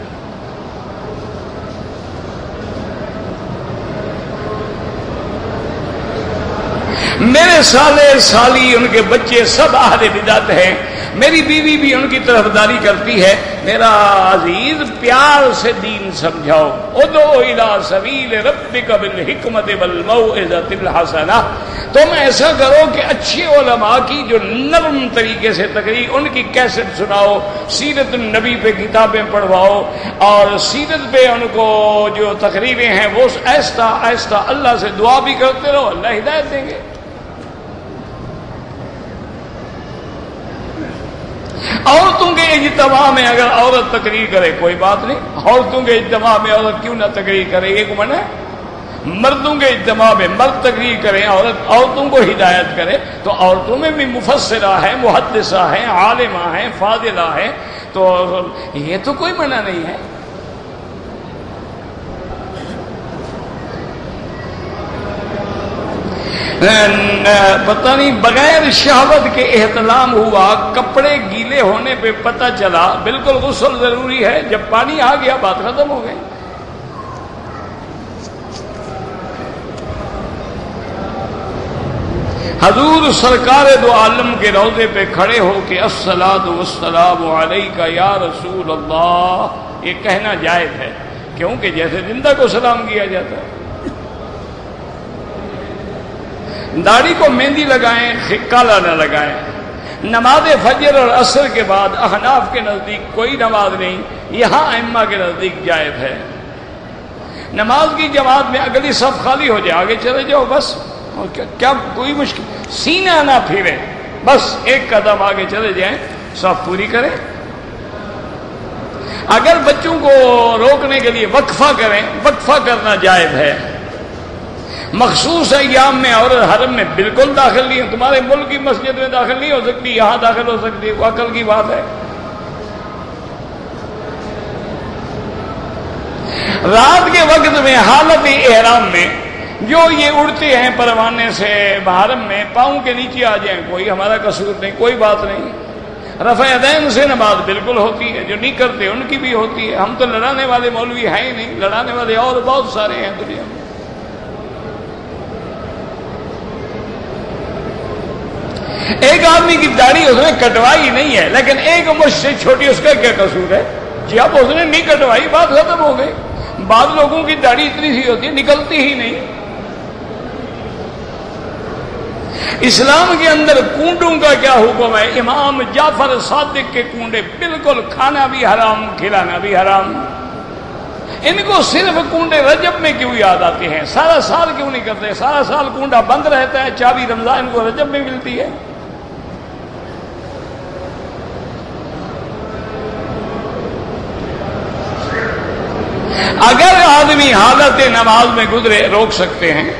میرے سالے سالی ان کے بچے سب اہل بدعت ہیں. میری بیوی بھی ان کی طرفداری کرتی ہے. میرا عزیز پیار سے دین سمجھاؤ. ادعو الی سبیل ربک بالحکمت والموعظۃ الحسنہ. تم ایسا کرو کہ اچھے علماء کی جو نرم طریقے سے تقریر، ان کی کیسٹ سناؤ، سیرت النبی پہ کتابیں پڑھواؤ، اور سیرت پہ ان کو جو تقریریں ہیں وہ آہستہ آہستہ اللہ سے دعا بھی کرتے رہو، اللہ ہدایت دیں گے. عورتوں کے اجتماع میں اگر عورت تقریر کرے کوئی بات نہیں، عورتوں کے اجتماع میں عورت کیوں نہ تقریر کرے، ایک منع ہے. مردوں کے اجتماع میں مرد تقریر کریں، عورتوں کو ہدایت کرے. تو عورتوں میں بھی مفسرہ ہیں، محدثہ ہیں، عالمہ ہیں، فاضلہ ہیں، تو یہ تو کوئی منع نہیں ہے. پتہ نہیں بغیر شہوت کے احتلام ہوا، کپڑے گیلے ہونے پہ پتہ چلا، بالکل غسل ضروری ہے، جب پانی آ گیا بات ختم ہو گئی. حضور سرکار دو عالم کے روضے پہ کھڑے ہو کے الصلاۃ والسلام علیک یا رسول اللہ یہ کہنا جائز ہے، کیونکہ جیسے زندہ کو سلام کیا جاتا ہے. داڑھی کو مہندی لگائیں، کالا نہ لگائیں. نماز فجر اور عصر کے بعد احناف کے نزدیک کوئی نماز نہیں، یہاں ائمہ کے نزدیک جائز ہے. نماز کی جماعت میں اگلی صف خالی ہو جائے، آگے چلے جاؤ بس. کیا کوئی مشکل؟ سینہ نہ پھیرے، بس ایک قدم آگے چلے جائیں، صف پوری کریں. اگر بچوں کو روکنے کے لیے وقفہ کریں، وقفہ کرنا جائز ہے. مخصوص ایام میں عورت حرم میں بالکل داخل نہیں ہے. تمہارے ملک کی مسجد میں داخل نہیں ہو سکتی، یہاں داخل ہو سکتی ہے. وہ عقل کی بات ہے. رات کے وقت میں حالت احرام میں جو یہ اڑتے ہیں پروانے سے حرم میں، پاؤں کے نیچے آ جائیں، کوئی ہمارا قصور نہیں، کوئی بات نہیں. رفع یدین سے نماز بالکل ہوتی ہے. جو نہیں کرتے ان کی بھی ہوتی ہے. ہم تو لڑانے والے مولوی ہیں ہی نہیں، لڑانے والے اور بہت سارے ہیں دنیا میں. ایک آدمی کی داڑھی اس نے کٹوائی نہیں ہے، لیکن ایک مجھ سے چھوٹی، اس کا کیا قصور ہے؟ جی اب اس نے نہیں کٹوائی، بات ختم ہو گئی. بعض لوگوں کی داڑھی اتنی سی ہوتی ہے نکلتی ہی نہیں. اسلام کے اندر کونڈوں کا کیا حکم ہے؟ امام جعفر صادق کے کونڈے بالکل، کھانا بھی حرام، کھلانا بھی حرام. ان کو صرف کونڈے رجب میں کیوں یاد آتے ہیں؟ سارا سال کیوں نہیں کرتے؟ سارا سال کونڈا بند رہتا ہے. چابی رمضان کو رجب میں ملتی ہے. اگر آدمی حالت نماز میں گزرے روک سکتے ہیں.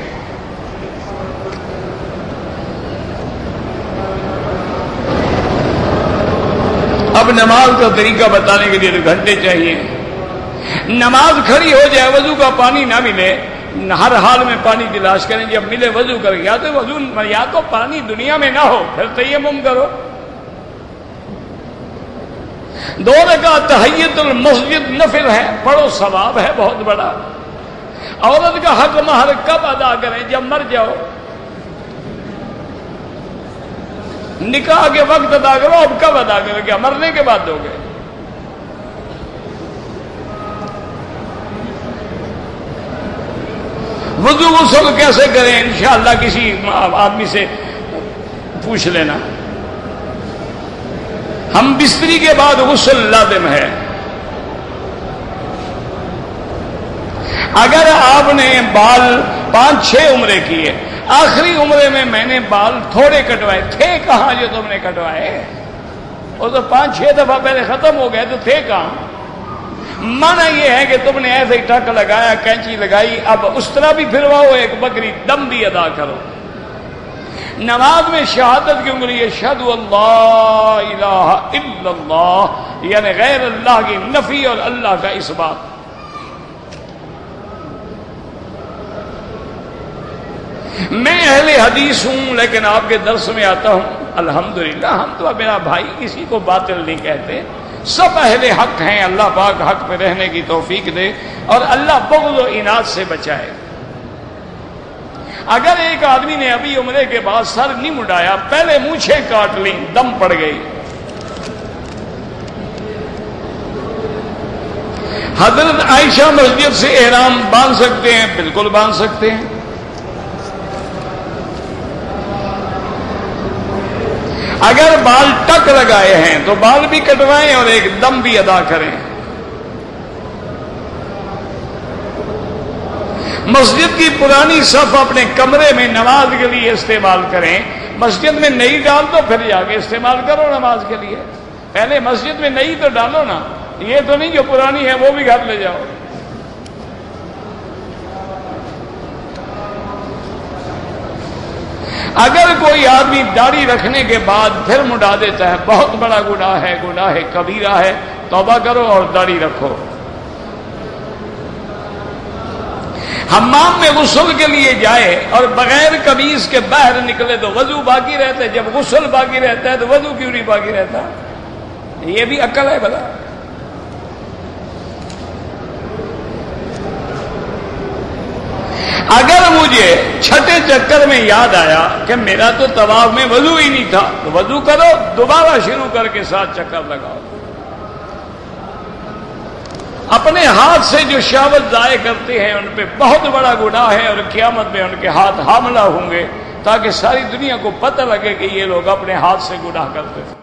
اب نماز کا طریقہ بتانے کے لیے 2 گھنٹے چاہیے. نماز کھڑی ہو جائے، وضو کا پانی نہ ملے، ہر حال میں پانی تلاش کریں. جب ملے وضو کریں، یا تو پانی دنیا میں نہ ہو پھر تیمم کرو. 2 رکعت تحیت المسجد نفل ہے، پڑھو، ثواب ہے بہت بڑا. عورت کا حق مہر کب ادا کریں؟ جب مر جاؤ. نکاح کے وقت ادا کرو. اب کب ادا کرو؟ کیا مرنے کے بعد دو گے؟ وضو غسل کیسے کریں؟ انشاءاللہ کسی آدمی سے پوچھ لینا. ہم بستری کے بعد غسل لازم ہے. اگر آپ نے بال 5-6 عمرے کیے، آخری عمرے میں نے بال تھوڑے کٹوائے، تھے کہاں جو تم نے کٹوائے؟ وہ تو 5-6 دفعہ پہلے ختم ہو گئے، تو تھے کہاں؟ مانا یہ ہے کہ تم نے ایسے ہی ٹک لگایا، کینچی لگائی، اب اس طرح بھی پھرواؤ، ایک بکری دم بھی ادا کرو. نماز میں شہادت کی انگلی اشہد اللہ الہ الا اللہ، یعنی غیر اللہ کی نفی اور اللہ کا اثبات. میں اہل حدیث ہوں، لیکن آپ کے درس میں آتا ہوں. الحمدللہ ہم تو میرا بھائی کسی کو باطل نہیں کہتے، سب اہل حق ہیں. اللہ پاک حق پہ رہنے کی توفیق دے اور اللہ بغض و عناد سے بچائے. اگر ایک آدمی نے ابھی عمرے کے بعد سر نہیں مڈایا، پہلے مونچھیں کاٹ لیں، دم پڑ گئی، حضرت عائشہ مسجد سے احرام باندھ سکتے ہیں؟ بالکل باندھ سکتے ہیں. اگر بال ٹک لگائے ہیں تو بال بھی کٹوائیں اور ایک دم بھی ادا کریں. مسجد کی پرانی صف اپنے کمرے میں نماز کے لیے استعمال کریں. مسجد میں نئی ڈال دو، پھر جا کے استعمال کرو نماز کے لیے. پہلے مسجد میں نئی تو ڈالو نا، یہ تو نہیں جو پرانی ہے وہ بھی گھر لے جاؤ. اگر کوئی آدمی داڑھی رکھنے کے بعد پھر مڈا دیتا ہے، بہت بڑا گناہ ہے، گناہ کبیرہ ہے. توبہ کرو اور داڑھی رکھو. حمام میں غسل کے لیے جائے اور بغیر قمیص کے باہر نکلے تو وضو باقی رہتا ہے. جب غسل باقی رہتا ہے تو وضو کیوں نہیں باقی رہتا؟ یہ بھی عقل ہے بھلا. اگر مجھے چھٹے چکر میں یاد آیا کہ میرا تو طواف میں وضو ہی نہیں تھا، تو وضو کرو، دوبارہ شروع کر کے 7 چکر لگاؤ. اپنے ہاتھ سے جو شہوت ضائع کرتے ہیں ان پہ بہت بڑا گناہ ہے، اور قیامت میں ان کے ہاتھ حاملہ ہوں گے، تاکہ ساری دنیا کو پتہ لگے کہ یہ لوگ اپنے ہاتھ سے گناہ کرتے تھے.